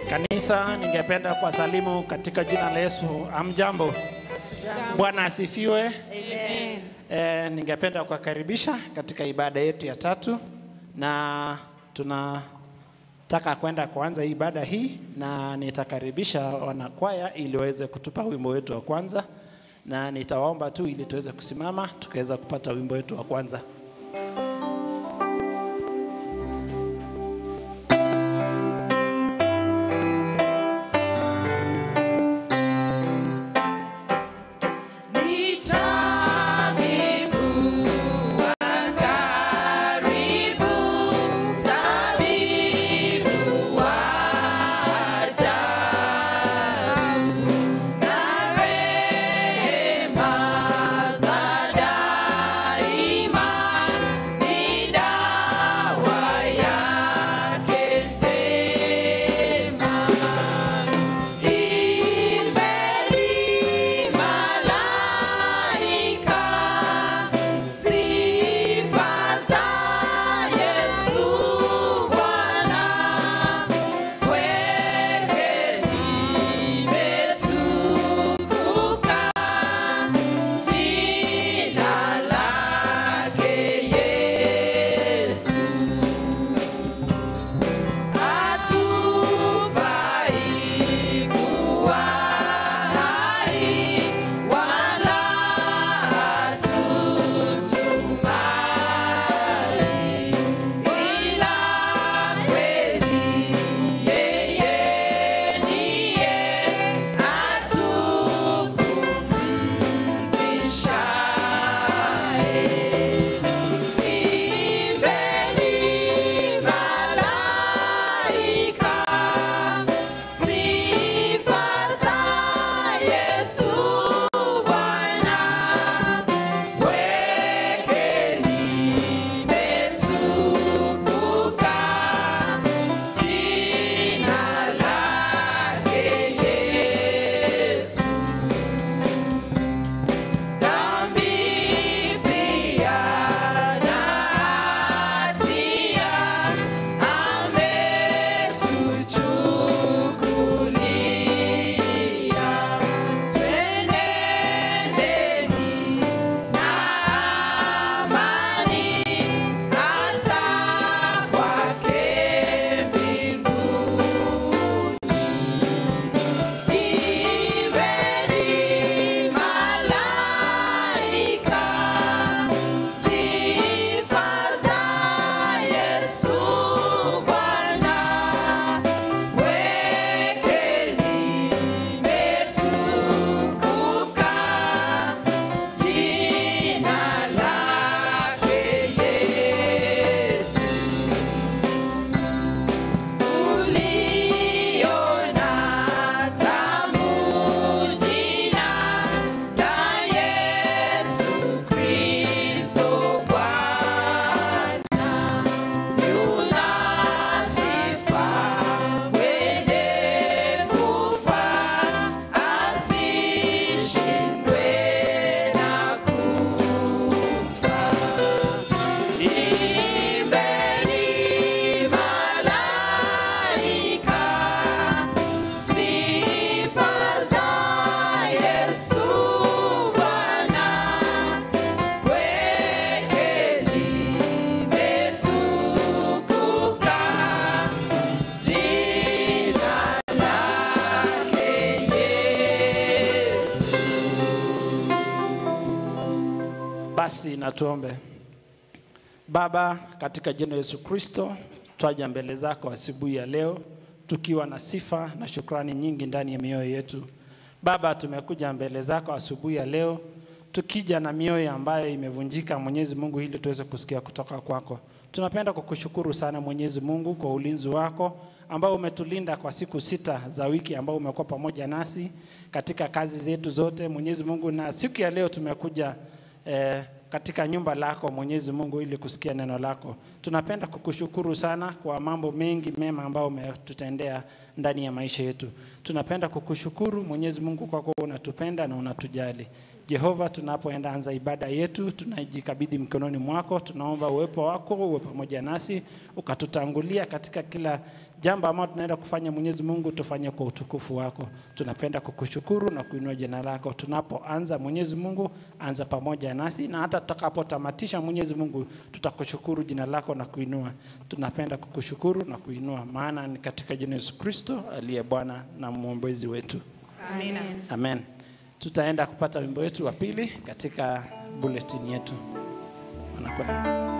Kanisa, ningependa kuwasalimu katika jina la Yesu. Amjambo. Bwana asifiwe. Amen. Ningependa kuwakaribisha katika ibada yetu ya tatu, na tunataka kwenda kuanza ibada hii, na nitakaribisha wanakwaya ili waweze kutupa wimbo wetu wa kwanza, na nitawaomba tu ili tuweze kusimama tukaweza kupata wimbo wetu wa kwanza. Basi na tuombe. Baba, katika jina la Yesu Kristo, twaja mbele zako asubuhi ya leo tukiwa na sifa na shukrani nyingi ndani ya mioyo yetu. Baba, tumekuja mbele zako asubuhi ya leo tukija na mioyo ambayo imevunjika, Mwenyezi Mungu, ili tuweze kusikia kutoka kwako. Tunapenda kukushukuru sana Mwenyezi Mungu kwa ulinzi wako ambao umetulinda kwa siku 6 za wiki, ambao umekuwa pamoja nasi katika kazi zetu zote Mwenyezi Mungu, na siku ya leo tumekuja katika nyumba lako Mwenyezi Mungu ili kusikia neno lako. Tunapenda kukushukuru sana kwa mambo mengi mema ambayo umetutendea ndani ya maisha yetu. Tunapenda kukushukuru Mwenyezi Mungu kwa kuwa unatupenda na unatujali. Jehova, tunapoenda anza ibada yetu, tunajikabidhi mkononi mwako. Tunaomba uwepo wako uwe pamoja nasi, ukatutangulia katika kila jambo ambalo tunaenda kufanya Mwenyezi Mungu tufanye kwa utukufu wako. Tunapenda kukushukuru na kuinua jina lako. Tunapoanza Mwenyezi Mungu, anza pamoja nasi, na hata tutakapotamatisha Mwenyezi Mungu tutakushukuru jina lako na kuinua. Tunapenda kukushukuru na kuinua, maana ni katika jina Yesu Kristo aliye Bwana na mwombezi wetu. Amen. Amen. Tutaenda kupata wimbo wetu wa pili katika bulletin yetu. Wanakwenda.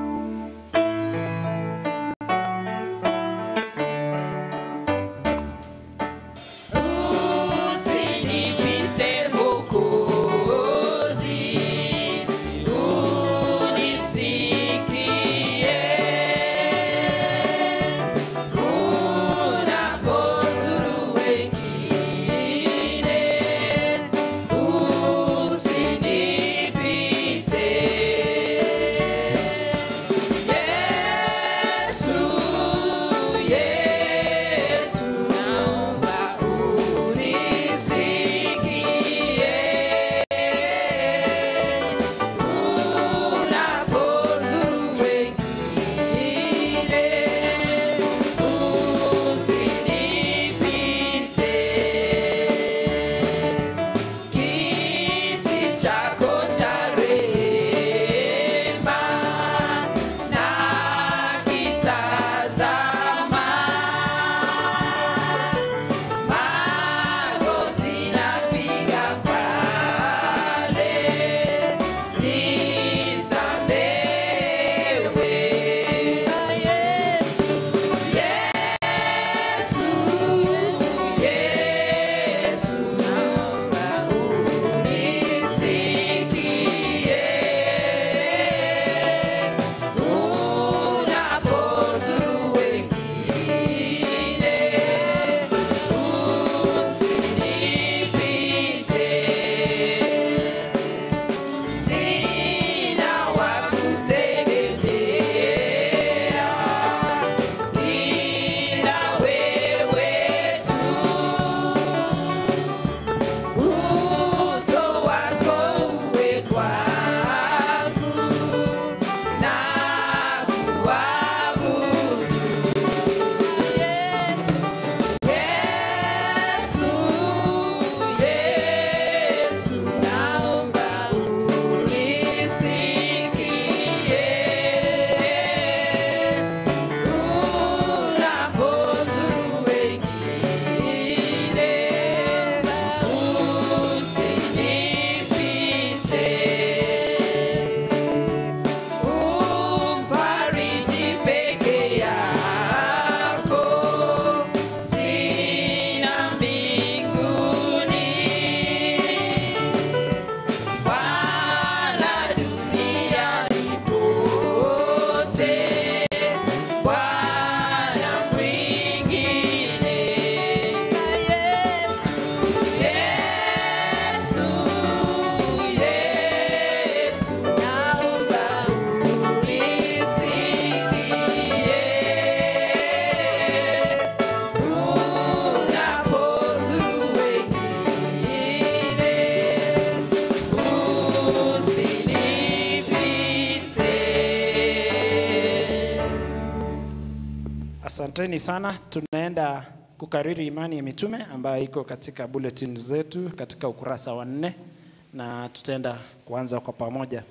Asanteni sana. Tunaenda kukariri imani ya mitume ambayo iko katika bulletin zetu katika ukurasa wa 4, na tutaenda kuanza kwa pamoja.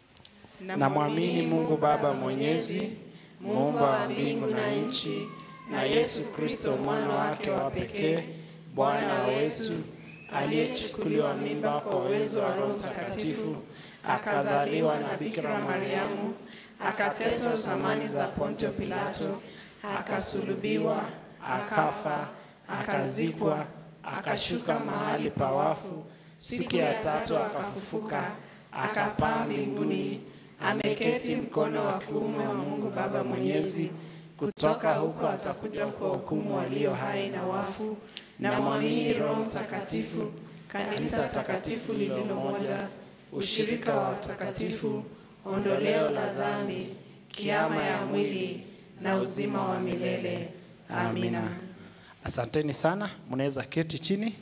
Na muamini Mungu Baba Mwenyezi, muumba wa mbingu na nchi, na Yesu Kristo mwana wake wa pekee, Bwana wetu, aliyechukuliwa mimba kwa uwezo wa Roho Mtakatifu, akazaliwa na Bikira Mariamu, akateswa zamani za Pontio Pilato, akasulubiwa, akafa, akazikwa, akashuka mahali pa wafu, siku ya tatu akafufuka, akapaa mbinguni, ameketi mkono wa kuume wa Mungu Baba Mwenyezi. Kutoka huko atakuja kuwahukumu walio hai na wafu. Na muamini Roho Mtakatifu, kanisa takatifu lililo moja, ushirika wa watakatifu, ondoleo la dhambi, kiama ya mwili na uzima wa milele. Amina. Asanteni sana. Mnaweza keti chini.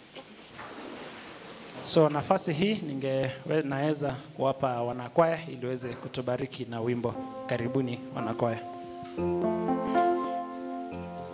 So nafasi hii naweza kuwapa wanakwaya ili waweze kutubariki na wimbo. Karibuni wanakwaya.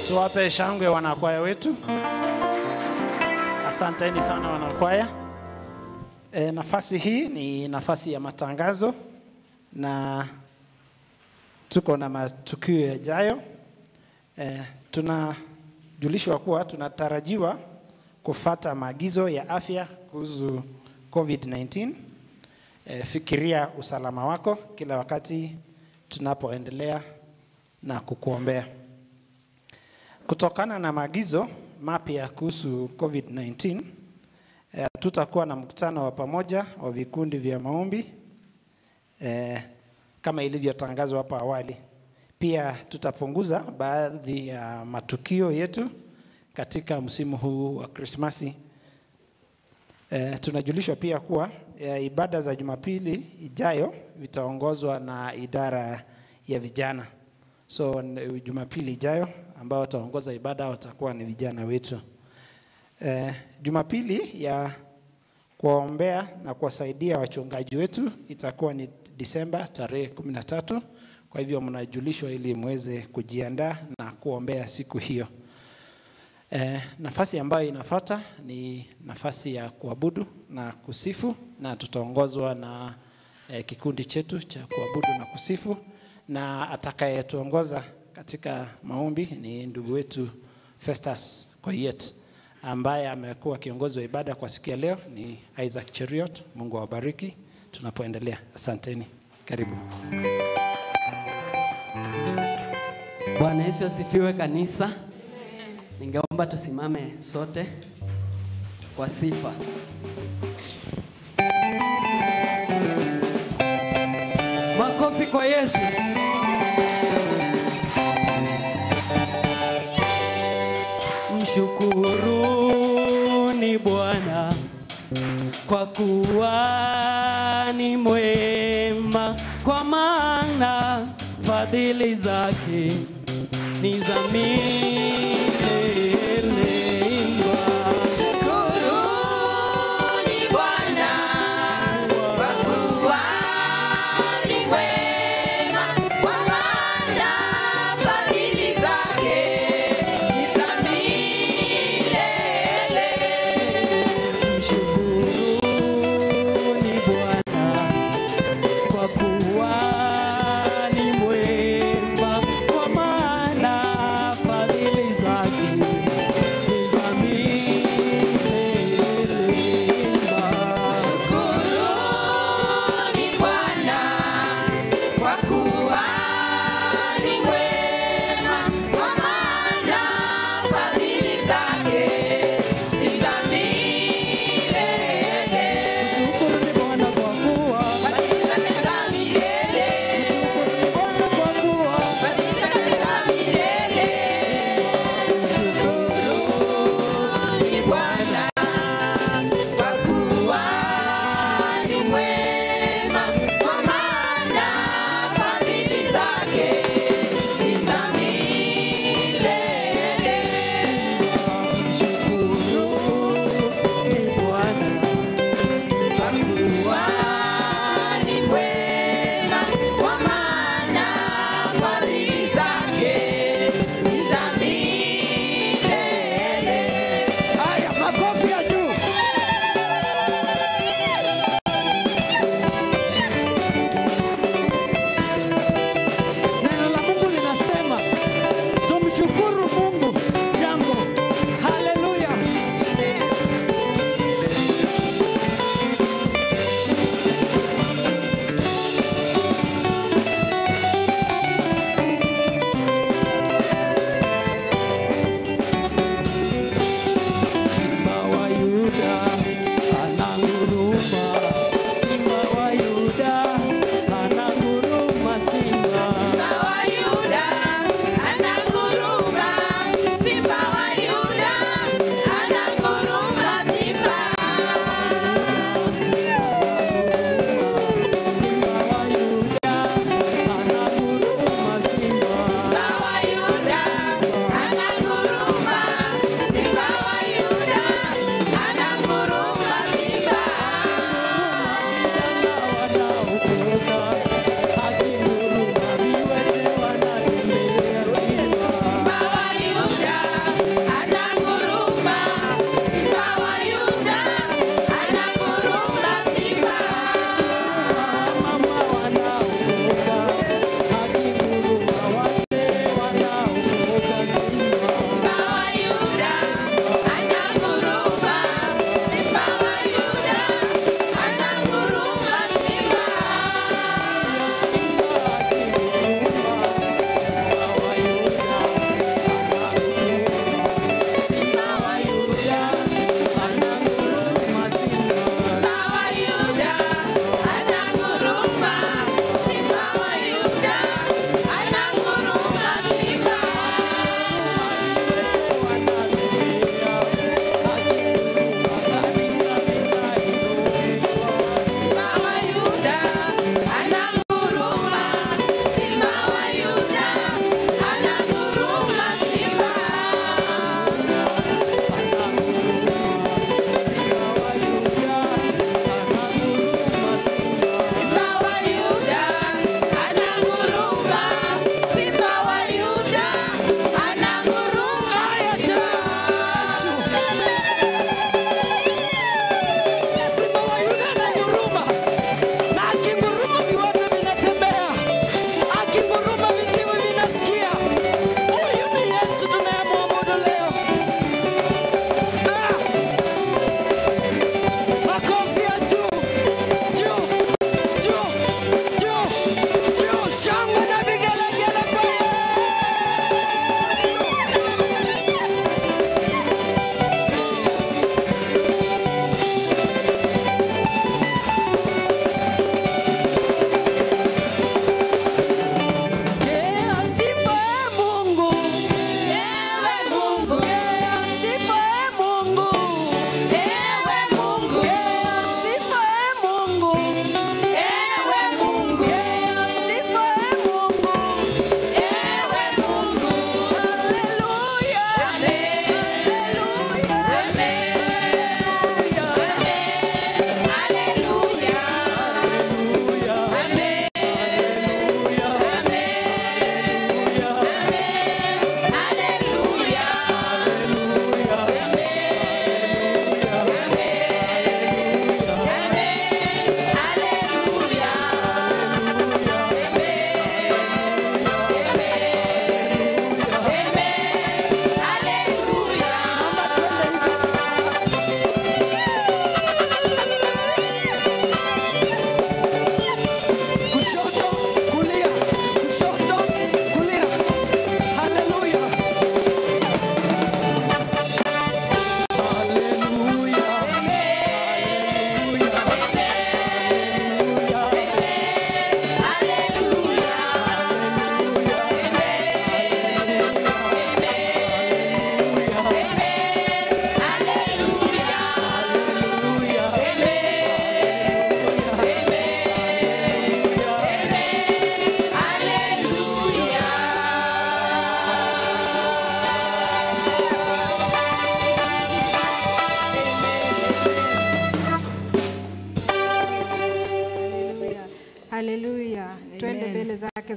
Tuwape shangwe wanakwaya wetu. Asanteni sana wanakwaya. Nafasi hii ni nafasi ya matangazo na tuko na matukio yajayo. Tunajulishwa kuwa tunatarajiwa kufuata maagizo ya afya kuhusu COVID-19. Fikiria usalama wako kila wakati tunapoendelea na kukuombea. Kutokana na maagizo mapya kuhusu COVID-19, tutakuwa na mkutano wa pamoja wa vikundi vya maombi kama ilivyotangazwa hapa awali. Pia tutapunguza baadhi ya matukio yetu katika msimu huu wa Krismasi. Tunajulishwa pia kuwa ibada za Jumapili ijayo vitaongozwa na idara ya vijana. So Jumapili ijayo ambao wataongoza ibada watakuwa ni vijana wetu. Jumapili ya kuombea na kuwasaidia wachungaji wetu itakuwa ni Disemba tarehe 13. Kwa hivyo mnajulishwa ili muweze kujiandaa na kuombea siku hiyo. Nafasi ambayo inafuata ni nafasi ya kuabudu na kusifu, na tutaongozwa na kikundi chetu cha kuabudu na kusifu, na atakayetuongoza katika maombi ni ndugu wetu Festus Koyet ambaye amekuwa kiongozi wa ibada kwa siku ya leo ni Isaac Cheriot. Mungu awabariki tunapoendelea. Asanteni. Karibu. Bwana Yesu asifiwe kanisa. Ningeomba tusimame sote kwa sifa. Makofi kwa Yesu. Mshukuruni Bwana kwa kuwa ni mwema, kwa maana fadhili zake ni za milele.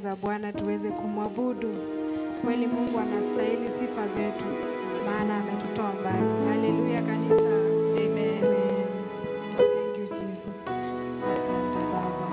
za Bwana tuweze kumwabudu. Kweli Mungu anastahili sifa zetu, maana ametutoa mbali. Haleluya kanisa. Amen. Thank you Jesus. Asante Baba.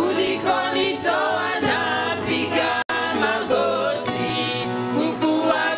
Ulikonitoa napiga magoti kukuabudu.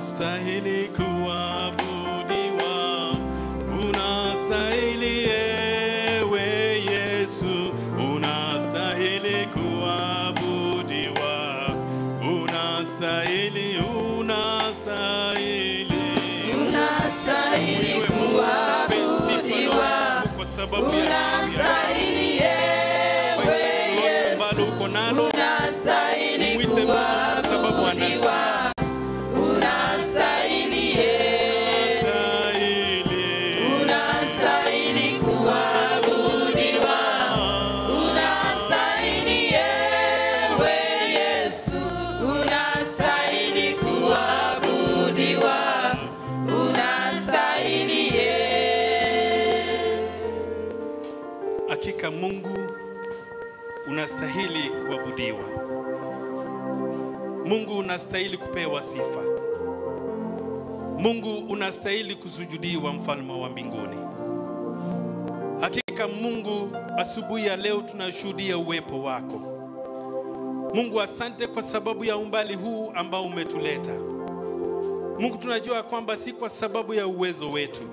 unastahili kuabudiwa, unastahili ewe Yesu, unastahili kuabudiwa, unastahili, unastahili, unastahili kuabudiwa, kwa sababu unastahili ewe Yesu, unastahili kuabudiwa, unastahili unastahili kuabudiwa, unastahili ewe Yesu, unastahili kuabudiwa, unastahili. Hakika Mungu unastahili kuabudiwa. Mungu unastahili kupewa sifa. Mungu unastahili kusujudiwa, mfalme wa mbinguni. Hakika Mungu, asubuhi ya leo tunashuhudia uwepo wako. Mungu, asante kwa sababu ya umbali huu ambao umetuleta. Mungu, tunajua kwamba si kwa sababu ya uwezo wetu.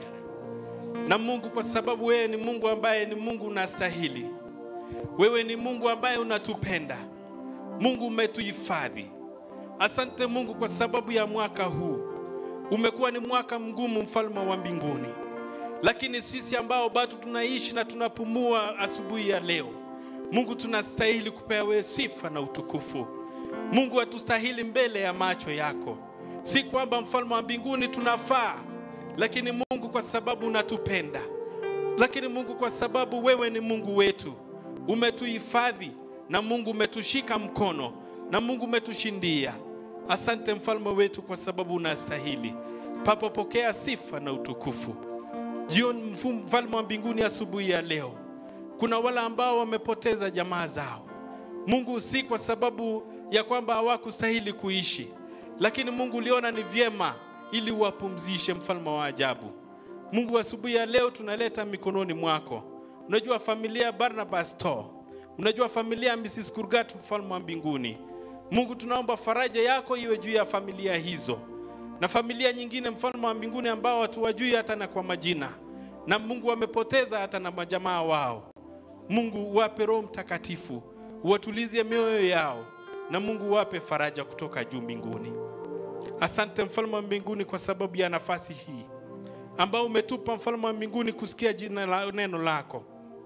Na Mungu, kwa sababu wewe ni Mungu ambaye ni Mungu unastahili. Wewe ni Mungu ambaye unatupenda. Mungu, umetuhifadhi. Asante Mungu kwa sababu ya mwaka huu. Umekuwa ni mwaka mgumu, mfalme wa mbinguni. Lakini sisi ambao bado tunaishi na tunapumua asubuhi ya leo, Mungu, tunastahili kupewa sifa na utukufu. Mungu, hatustahili mbele ya macho yako. Si kwamba mfalme wa mbinguni tunafaa, lakini Mungu kwa sababu unatupenda. Lakini Mungu kwa sababu wewe ni Mungu wetu, umetuhifadhi, na Mungu umetushika mkono, na Mungu umetushindia. Asante mfalme wetu kwa sababu unastahili. Papa, pokea sifa na utukufu. Jioni mfalme wa mbinguni, asubuhi ya leo kuna wale ambao wamepoteza jamaa zao. Mungu, si kwa sababu ya kwamba hawakustahili kuishi, lakini Mungu uliona ni vyema ili wapumzishe, mfalme wa ajabu. Mungu, asubuhi ya leo tunaleta mikononi mwako. Unajua familia Barnabas To, unajua familia Mrs. Kurgat, mfalme wa mbinguni. Mungu, tunaomba faraja yako iwe juu ya familia hizo na familia nyingine, mfalme wa mbinguni, ambao hatuwajui hata na kwa majina, na Mungu wamepoteza hata na majamaa wao. Mungu, wape Roho Mtakatifu, watulizie mioyo yao, na Mungu wape faraja kutoka juu mbinguni. Asante mfalme wa mbinguni kwa sababu ya nafasi hii ambao umetupa, mfalme wa mbinguni, kusikia neno lako.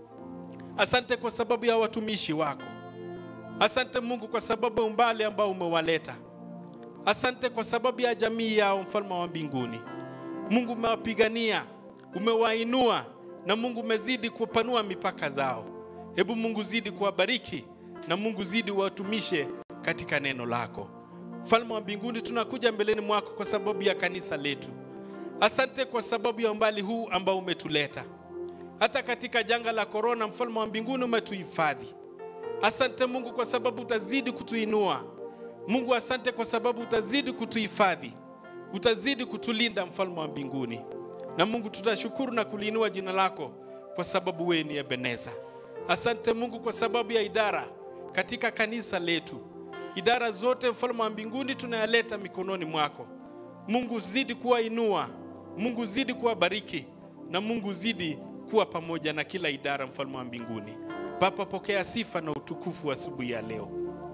Asante kwa sababu ya watumishi wako. Asante Mungu kwa sababu ya umbali ambao umewaleta. Asante kwa sababu ya jamii yao, mfalme wa mbinguni. Mungu, umewapigania, umewainua, na Mungu umezidi kupanua mipaka zao. Hebu Mungu zidi kuwabariki, na Mungu zidi watumishe katika neno lako. Mfalme wa mbinguni, tunakuja mbeleni mwako kwa sababu ya kanisa letu. Asante kwa sababu ya umbali huu ambao umetuleta. Hata katika janga la corona, mfalme wa mbinguni, umetuhifadhi. Asante Mungu kwa sababu utazidi kutuinua. Mungu, asante kwa sababu utazidi kutuhifadhi, utazidi kutulinda, mfalme wa mbinguni. Na Mungu, tutashukuru na kuliinua jina lako kwa sababu wewe ni Ebeneza. Asante Mungu kwa sababu ya idara katika kanisa letu. Idara zote, mfalme wa mbinguni, tunayaleta mikononi mwako. Mungu, zidi kuwainua, Mungu zidi kuwabariki, na Mungu zidi kuwa pamoja na kila idara, mfalme wa mbinguni. Baba, pokea sifa na utukufu asubuhi ya leo.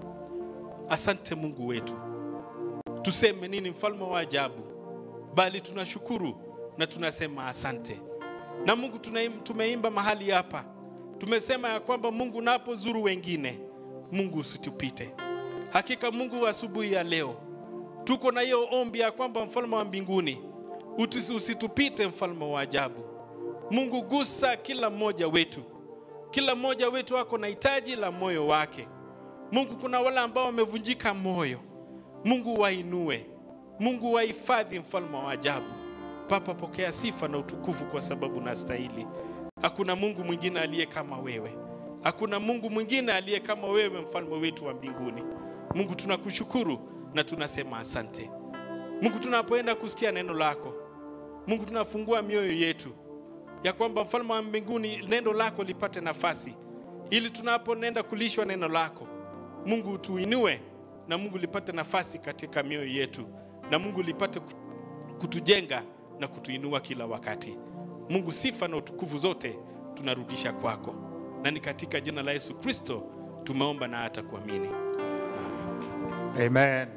Asante Mungu wetu. Tuseme nini, mfalme wa ajabu, bali tunashukuru na tunasema asante. Na Mungu, tumeimba mahali hapa, tumesema ya kwamba Mungu, unapozuru wengine, Mungu usitupite. Hakika Mungu, asubuhi ya leo tuko na hiyo ombi ya kwamba, mfalme wa mbinguni, usitupite, mfalme wa ajabu. Mungu, gusa kila mmoja wetu. Kila mmoja wetu wako na hitaji la moyo wake. Mungu, kuna wale ambao wamevunjika moyo. Mungu, wainue. Mungu, wahifadhi, mfalme wa ajabu. Papa, pokea sifa na utukufu kwa sababu unastahili. Hakuna Mungu mwingine aliye kama wewe. Hakuna Mungu mwingine aliye kama wewe, mfalme wetu wa mbinguni. Mungu, tunakushukuru na tunasema asante. Mungu, tunapoenda kusikia neno lako, Mungu, tunafungua mioyo yetu ya kwamba, mfalme wa mbinguni, neno lako lipate nafasi, ili tunaponenda kulishwa neno lako, Mungu, tuinue, na Mungu lipate nafasi katika mioyo yetu, na Mungu lipate kutujenga na kutuinua kila wakati. Mungu, sifa na utukufu zote tunarudisha kwako, na ni katika jina la Yesu Kristo tumeomba na hata kuamini. Amen.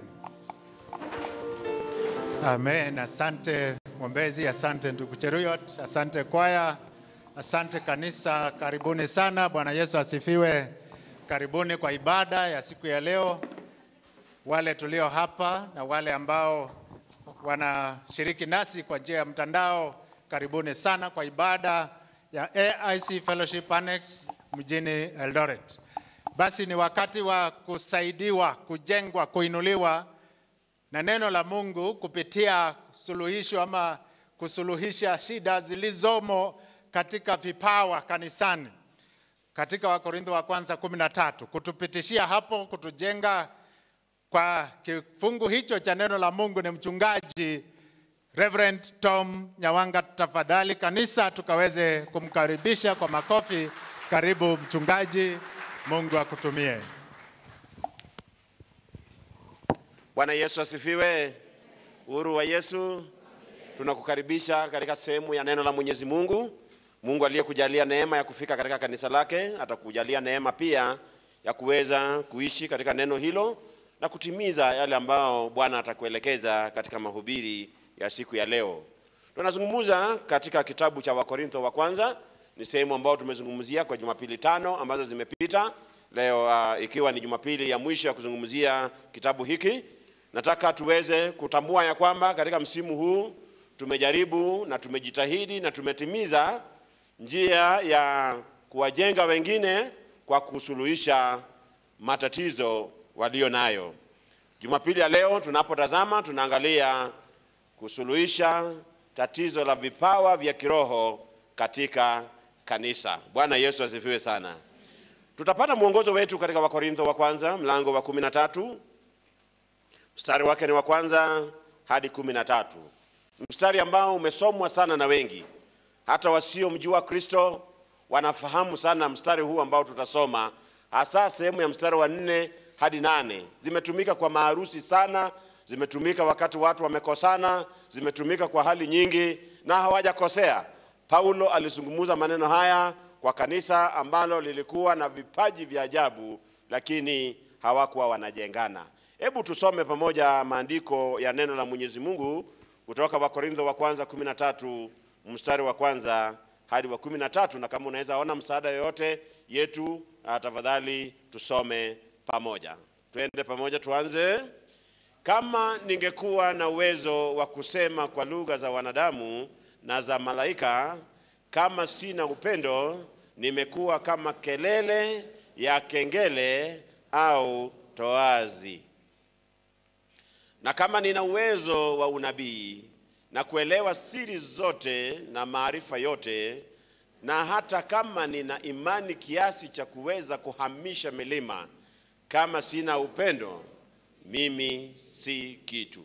Amen. Asante mwombezi, asante ndugu Cheruyot, asante kwaya, asante kanisa, karibuni sana. Bwana Yesu asifiwe. Karibuni kwa ibada ya siku ya leo. Wale tulio hapa na wale ambao wanashiriki nasi kwa njia ya mtandao, karibuni sana kwa ibada ya AIC Fellowship Annex mjini Eldoret. Basi ni wakati wa kusaidiwa, kujengwa, kuinuliwa na neno la Mungu kupitia suluhisho ama kusuluhisha shida zilizomo katika vipawa kanisani. Katika Wakorintho wa kwanza 13, kutupitishia hapo, kutujenga kwa kifungu hicho cha neno la Mungu ni mchungaji Reverend Tom Nyawanga. Tafadhali kanisa tukaweze kumkaribisha kwa makofi. Karibu mchungaji, Mungu akutumie. Bwana Yesu asifiwe. Uhuru wa Yesu. Tunakukaribisha katika sehemu ya neno la Mwenyezi Mungu. Mungu aliyekujalia neema ya kufika katika kanisa lake atakujalia neema pia ya kuweza kuishi katika neno hilo na kutimiza yale ambao Bwana atakuelekeza katika mahubiri ya siku ya leo. Tunazungumza katika kitabu cha Wakorintho wa kwanza. Ni sehemu ambayo tumezungumzia kwa Jumapili 5 ambazo zimepita. Leo ikiwa ni Jumapili ya mwisho ya kuzungumzia kitabu hiki, nataka tuweze kutambua ya kwamba katika msimu huu tumejaribu na tumejitahidi na tumetimiza njia ya kuwajenga wengine kwa kusuluhisha matatizo walio nayo. Jumapili ya leo tunapotazama, tunaangalia kusuluhisha tatizo la vipawa vya kiroho katika kanisa. Bwana Yesu asifiwe sana. Tutapata mwongozo wetu katika Wakorintho wa kwanza mlango wa 13. Mstari wake ni wa kwanza hadi 13. Mstari ambao umesomwa sana na wengi. Hata wasiomjua Kristo wanafahamu sana mstari huu ambao tutasoma. Hasa sehemu ya mstari wa 4 hadi 8. Zimetumika kwa maharusi sana, zimetumika wakati watu wamekosana, zimetumika kwa hali nyingi na hawajakosea. Paulo alizungumza maneno haya kwa kanisa ambalo lilikuwa na vipaji vya ajabu lakini hawakuwa wanajengana. Hebu tusome pamoja maandiko ya neno la Mwenyezi Mungu kutoka Wakorintho wa kwanza 13 mstari wa kwanza hadi wa 13, na kama unaweza ona msaada yoyote yetu tafadhali tusome pamoja. Tuende pamoja, tuanze. Kama ningekuwa na uwezo wa kusema kwa lugha za wanadamu na za malaika, kama sina upendo, nimekuwa kama kelele ya kengele au toazi. Na kama nina uwezo wa unabii na kuelewa siri zote na maarifa yote, na hata kama nina imani kiasi cha kuweza kuhamisha milima, kama sina upendo, mimi si kitu.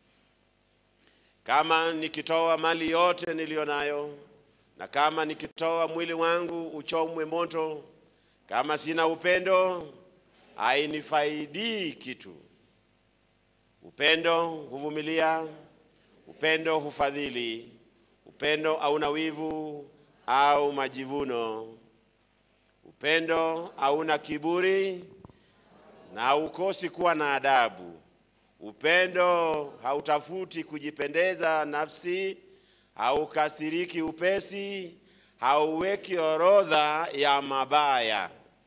Kama nikitoa mali yote nilionayo, na kama nikitoa mwili wangu uchomwe moto, kama sina upendo, hainifaidi kitu. Upendo huvumilia, upendo hufadhili, upendo hauna wivu au majivuno, upendo hauna kiburi na haukosi kuwa na adabu. Upendo hautafuti kujipendeza nafsi, haukasiriki upesi, hauweki orodha ya mabaya.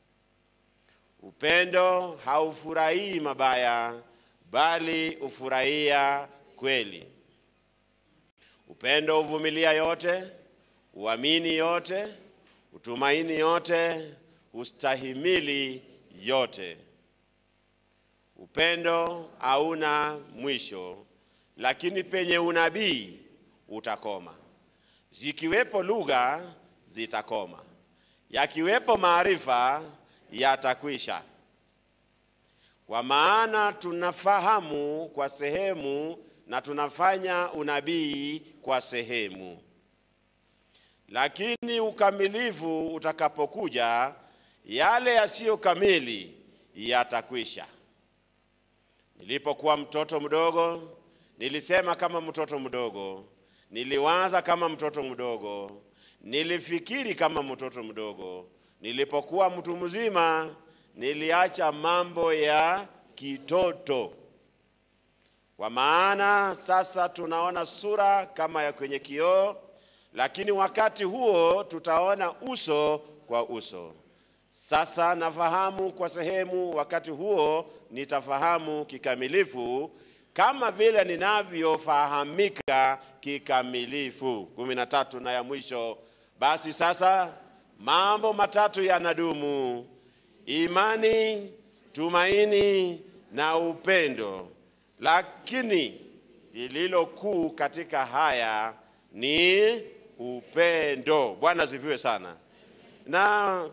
Upendo haufurahii mabaya, bali ufurahia kweli. Upendo huvumilia yote, uamini yote, utumaini yote, ustahimili yote. Upendo hauna mwisho, lakini penye unabii utakoma. Zikiwepo lugha zitakoma, yakiwepo maarifa yatakwisha. Kwa maana tunafahamu kwa sehemu na tunafanya unabii kwa sehemu. Lakini ukamilifu utakapokuja, yale yasiyo kamili yatakwisha. Nilipokuwa mtoto mdogo, nilisema kama mtoto mdogo, niliwaza kama mtoto mdogo, nilifikiri kama mtoto mdogo. Nilipokuwa mtu mzima, niliacha mambo ya kitoto. Kwa maana sasa tunaona sura kama ya kwenye kioo, lakini wakati huo tutaona uso kwa uso. Sasa nafahamu kwa sehemu, wakati huo nitafahamu kikamilifu, kama vile ninavyofahamika kikamilifu. 13 na ya mwisho, basi sasa mambo matatu yanadumu: imani, tumaini na upendo. Lakini lililo kuu katika haya ni upendo. Bwana asifiwe sana. Na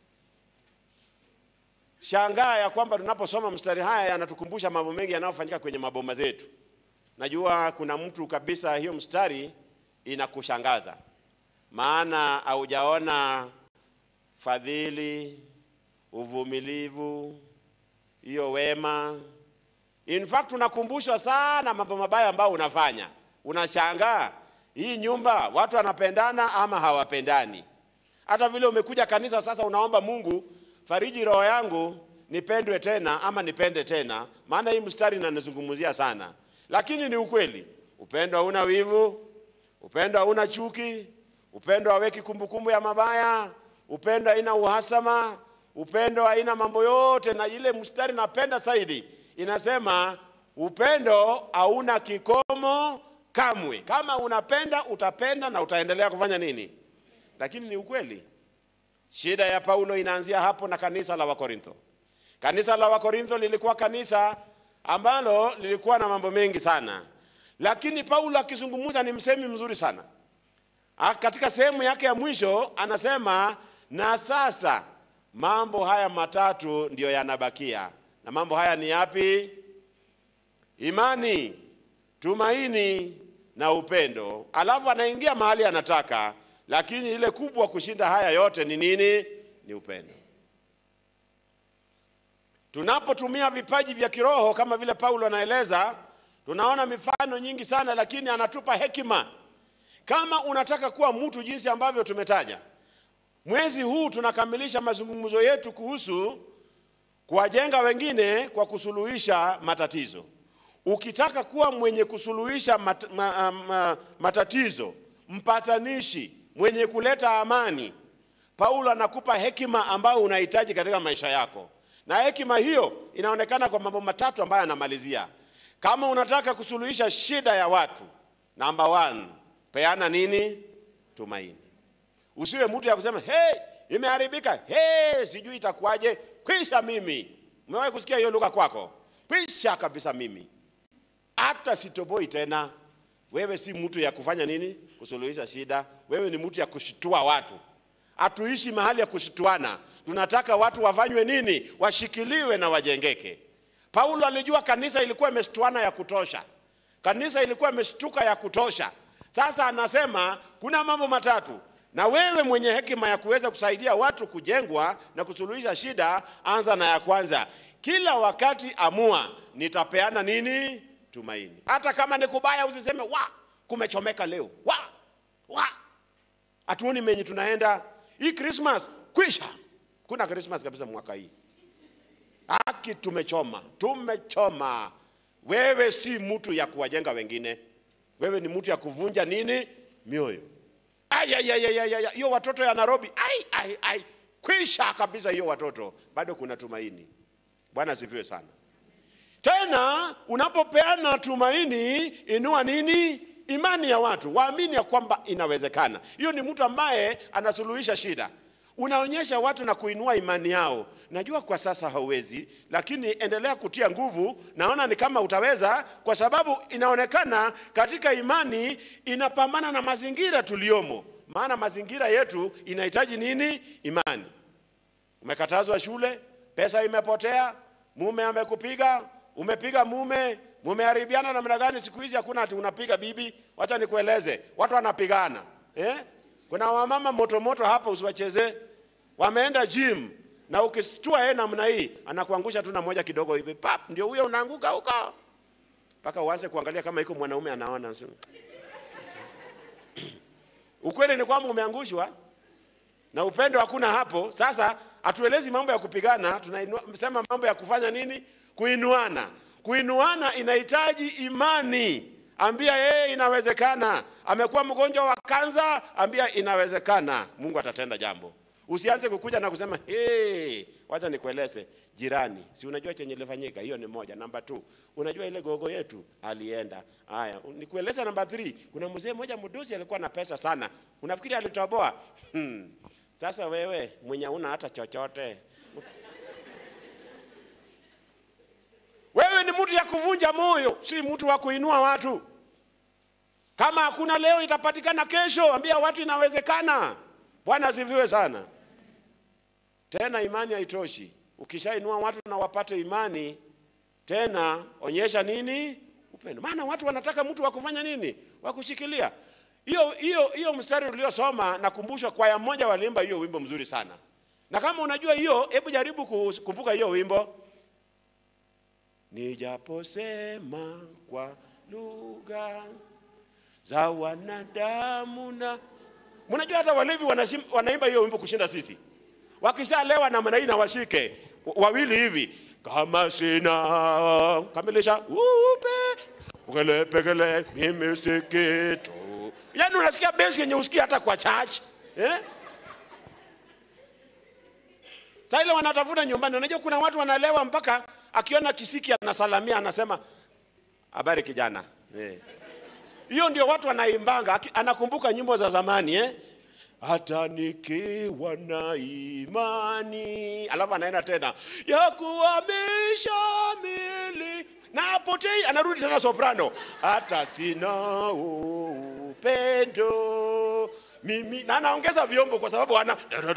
shangaa ya kwamba tunaposoma mstari haya yanatukumbusha mambo mengi yanayofanyika kwenye maboma zetu. Najua kuna mtu kabisa hiyo mstari inakushangaza, maana haujaona fadhili, uvumilivu, hiyo wema. In fact unakumbushwa sana mambo mabaya ambayo unafanya. Unashangaa hii nyumba watu wanapendana ama hawapendani. Hata vile umekuja kanisa sasa unaomba Mungu, fariji roho yangu nipendwe tena ama nipende tena, maana hii mstari inanizungumzia sana. Lakini ni ukweli, upendo hauna wivu, upendo hauna chuki, upendo haweki kumbukumbu ya mabaya, upendo haina uhasama, upendo haina mambo yote. Na ile mstari napenda zaidi inasema upendo hauna kikomo kamwe. Kama unapenda utapenda na utaendelea kufanya nini? Lakini ni ukweli. Shida ya Paulo inaanzia hapo na kanisa la Wakorintho. Kanisa la Wakorintho lilikuwa kanisa ambalo lilikuwa na mambo mengi sana. Lakini Paulo akizungumza ni msemi mzuri sana. Katika sehemu yake ya mwisho anasema, na sasa mambo haya matatu ndio yanabakia. Na mambo haya ni yapi? Imani, tumaini na upendo. Alafu anaingia mahali anataka, lakini ile kubwa kushinda haya yote ni nini? Ni upendo. Tunapotumia vipaji vya kiroho kama vile Paulo anaeleza, tunaona mifano nyingi sana, lakini anatupa hekima. Kama unataka kuwa mtu jinsi ambavyo tumetaja, mwezi huu tunakamilisha mazungumzo yetu kuhusu kuwajenga wengine kwa kusuluhisha matatizo. Ukitaka kuwa mwenye kusuluhisha matatizo, mpatanishi, mwenye kuleta amani, Paulo anakupa hekima ambayo unahitaji katika maisha yako. Na hekima hiyo inaonekana kwa mambo matatu ambayo anamalizia. Kama unataka kusuluhisha shida ya watu, number 1, peana nini? Tumaini. Usiwe mtu ya kusema, hey, imeharibika, hey, sijui itakuwaje, kwisha mimi. Umewahi kusikia hiyo lugha kwako? Kwisha kabisa mimi, hata sitoboi tena. Wewe si mtu ya kufanya nini? Kusuluhisha shida. Wewe ni mtu ya kushitua watu. Hatuishi mahali ya kushituana. Tunataka watu wafanywe nini? Washikiliwe na wajengeke. Paulo alijua kanisa ilikuwa imeshtuana ya kutosha. Kanisa ilikuwa imeshtuka ya kutosha. Sasa anasema kuna mambo matatu. Na wewe mwenye hekima ya kuweza kusaidia watu kujengwa na kusuluhisha shida, anza na ya kwanza. Kila wakati amua, nitapeana nini? Tumaini. Hata kama ni kubaya usiseme, kumechomeka leo. Atuoni menye tunaenda. Hii Christmas, kwisha. Kuna Christmas kabisa mwaka hii. Haki tumechoma. Wewe si mtu ya kuwajenga wengine. Wewe ni mtu ya kuvunja nini? Mioyo. Hiyo watoto ya Nairobi, kwisha kabisa hiyo watoto. Bado kuna tumaini. Bwana asifiwe sana. Tena unapopeana tumaini, inua nini? Imani ya watu. Waamini ya kwamba inawezekana. Hiyo ni mtu ambaye anasuluhisha shida. Unaonyesha watu na kuinua imani yao. Najua kwa sasa hauwezi, lakini endelea kutia nguvu. Naona ni kama utaweza, kwa sababu inaonekana katika imani inapambana na mazingira tuliomo. Maana mazingira yetu inahitaji nini? Imani. Umekatazwa shule, pesa imepotea, mume amekupiga, umepiga mume, mumeharibiana namna gani? Siku hizi hakuna ati unapiga bibi. Wacha nikueleze, watu wanapigana. Kuna wamama moto hapa usiwacheze. Wameenda gym na ukistua namna hii anakuangusha tu na moja kidogo hivi, pap, ndio huyo unaanguka huko. mpaka uanze kuangalia kama iko mwanaume anaona. Ukweli ni kwamba umeangushwa na upendo hakuna hapo. Sasa hatuelezi mambo ya kupigana, tunasema mambo ya kufanya nini? Kuinuana. Kuinuana inahitaji imani. Ambia yeye inawezekana. Amekuwa mgonjwa wa kansa, ambia inawezekana. Mungu atatenda jambo. Usianze kukuja na kusema, wacha nikueleze jirani. Si unajua chenye lifanyika? Hiyo ni moja. Namba 2, unajua ile gogo yetu alienda. Haya, nikueleza namba 3. Kuna mzee mmoja mdosi alikuwa na pesa sana. Unafikiri alitoboa? Sasa wewe mwenye una hata chochote. Wewe ni mtu ya kuvunja moyo, si mtu wa kuinua watu. Kama hakuna leo itapatikana kesho, ambia watu inawezekana. Bwana asifiwe sana. Tena imani haitoshi. Ukishainua watu na wapate imani, tena onyesha nini? Upendo. Maana watu wanataka mtu wa kufanya nini? Wa kushikilia. Hiyo mstari uliosoma nakumbushwa kwaya mmoja waliimba hiyo wimbo mzuri sana. Na kama unajua hiyo, hebu jaribu kukumbuka hiyo wimbo. Nijaposema kwa lugha za wanadamu na... Mnajua hata walevi wanaimba hiyo wimbo kushinda sisi. Wakishalewa na manaina washike wawili hivi. Kama sina kamilisha pekele mimi si kitu. Yaani unasikia besi yenye usikia hata kwa church. Sasa ile wanatafuta nyumbani. Unajua kuna watu wanalewa mpaka akiona kisiki anasalamia anasema habari kijana. Hiyo ndio watu wanaimbanga, anakumbuka nyimbo za zamani hata nikiwa na imani, alafu anaenda tena ya kuhamisha mili na apotei, anarudi tena soprano, hata sina upendo mimi, na anaongeza vyombo kwa sababu ana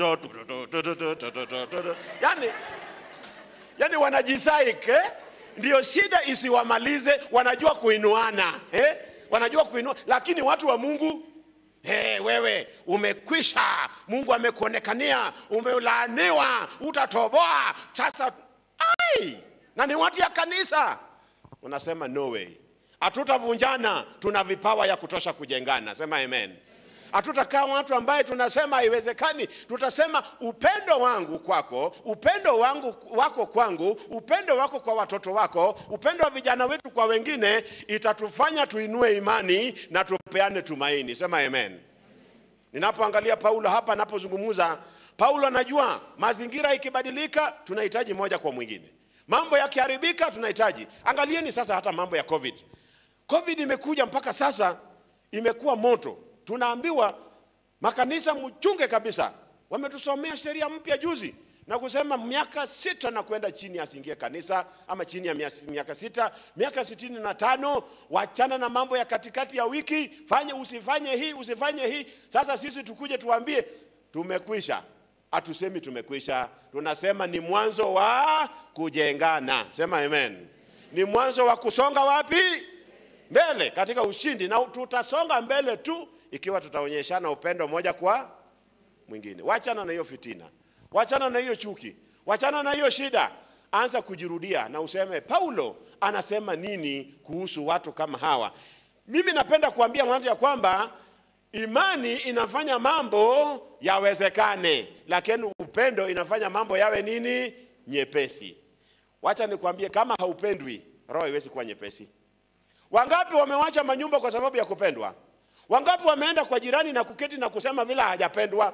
yani wanajisaik ndio shida isiwamalize. Wanajua kuinuana wanajua kuinua, lakini watu wa Mungu wewe umekwisha, Mungu amekuonekania, umelaaniwa, utatoboa sasa. Na ni watu ya kanisa unasema no way, hatutavunjana, tuna vipawa ya kutosha kujengana. Sema amen. Hatutakaa watu ambaye tunasema haiwezekani. Tutasema upendo wangu kwako, upendo wako kwangu, upendo wako kwa watoto wako, upendo wa vijana wetu kwa wengine, itatufanya tuinue imani na tupeane tumaini. Sema amen. Ninapoangalia Paulo hapa anapozungumza, Paulo anajua mazingira ikibadilika tunahitaji moja kwa mwingine. Mambo yakiharibika tunahitaji. Angalieni sasa hata mambo ya COVID. COVID imekuja mpaka sasa imekuwa moto. Tunaambiwa makanisa mchunge kabisa. Wametusomea sheria mpya juzi na kusema miaka 6 na kwenda chini asiingie kanisa, ama chini ya miaka 6, miaka 65, wachana na mambo ya katikati ya wiki, usifanye hii, usifanye hii. Sasa sisi tukuje tuambie tumekwisha. Hatusemi tumekwisha, tunasema ni mwanzo wa kujengana. Sema amen. Ni mwanzo wa kusonga wapi? Mbele katika ushindi, na tutasonga mbele tu ikiwa tutaonyeshana upendo moja kwa mwingine. Wachana na hiyo fitina, wachana na hiyo chuki, wachana na hiyo shida. Anza kujirudia na useme Paulo anasema nini kuhusu watu kama hawa. Mimi napenda kuambia watu ya kwamba imani inafanya mambo yawezekane, lakini upendo inafanya mambo yawe nini? Nyepesi. Wacha nikwambie, kama haupendwi, roho haiwezi kuwa nyepesi. Wangapi wamewacha manyumba kwa sababu ya kupendwa? Wangapi wameenda kwa jirani na kuketi na kusema vile hajapendwa?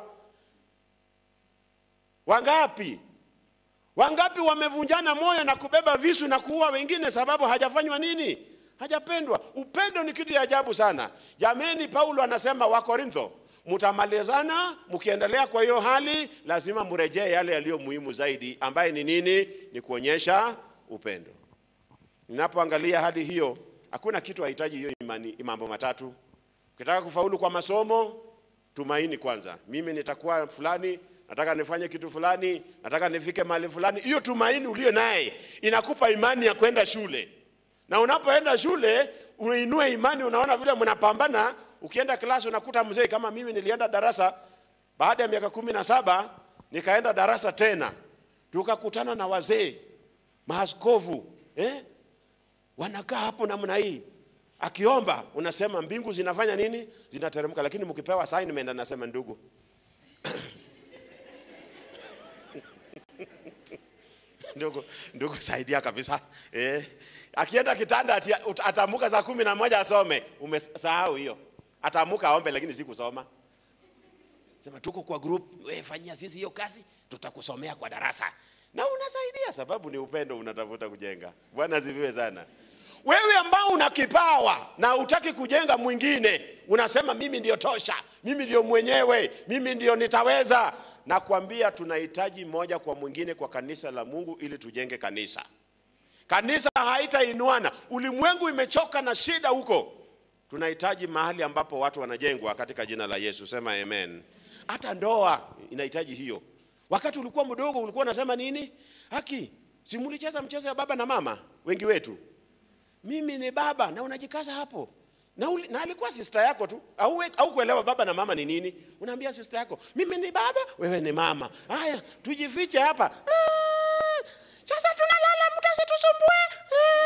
Wangapi? Wangapi wamevunjana moyo na kubeba visu na kuua wengine sababu hajafanywa nini? Hajapendwa. Upendo ni kitu ya ajabu sana. Jameni, Paulo anasema Wakorintho, mtamalizana mkiendelea kwa hiyo hali, lazima mrejee yale yaliyo muhimu zaidi, ambaye ni nini? Ni kuonyesha upendo. Ninapoangalia hali hiyo, hakuna kitu hahitaji hiyo imani, mambo matatu. Ukitaka kufaulu kwa masomo, tumaini kwanza. Mimi nitakuwa fulani, nataka nifanye kitu fulani, nataka nifike mahali fulani. Hiyo tumaini ulio naye inakupa imani ya kwenda shule. Na unapoenda shule, uinue imani, unaona vile mnapambana. Ukienda klasi unakuta mzee, kama mimi nilienda darasa baada ya miaka 17, nikaenda darasa tena. Tukakutana na wazee, maaskofu, wanakaa hapo namna hii. Akiomba unasema mbingu zinafanya nini? Zinateremka. Lakini mkipewa assignment anasema ndugu ndugu saidia kabisa. Akienda kitanda atamuka saa 11 asome. Umesahau hiyo. Atamuka aombe lakini si kusoma. Sema tuko kwa group, wewe fanyia sisi hiyo kazi, tutakusomea kwa darasa. Na unasaidia sababu ni upendo unatafuta kujenga. Bwana asifiwe sana. Wewe ambao una kipawa na hutaki kujenga mwingine, unasema mimi ndio tosha, mimi ndio mwenyewe, mimi ndio nitaweza. Na kuambia tunahitaji moja kwa mwingine kwa kanisa la Mungu ili tujenge kanisa. Kanisa haitainuana. Ulimwengu imechoka na shida huko. Tunahitaji mahali ambapo watu wanajengwa katika jina la Yesu. Sema amen. Hata ndoa inahitaji hiyo. Wakati ulikuwa mdogo ulikuwa unasema nini? Haki, si mlicheza mchezo ya baba na mama wengi wetu? Mimi ni baba na unajikaza hapo. Na alikuwa sister yako tu. Au kuelewa baba na mama ni nini? Unaambia sister yako, mimi ni baba, wewe ni mama. Haya, tujifiche hapa. Sasa tunalala mtu asitusumbue.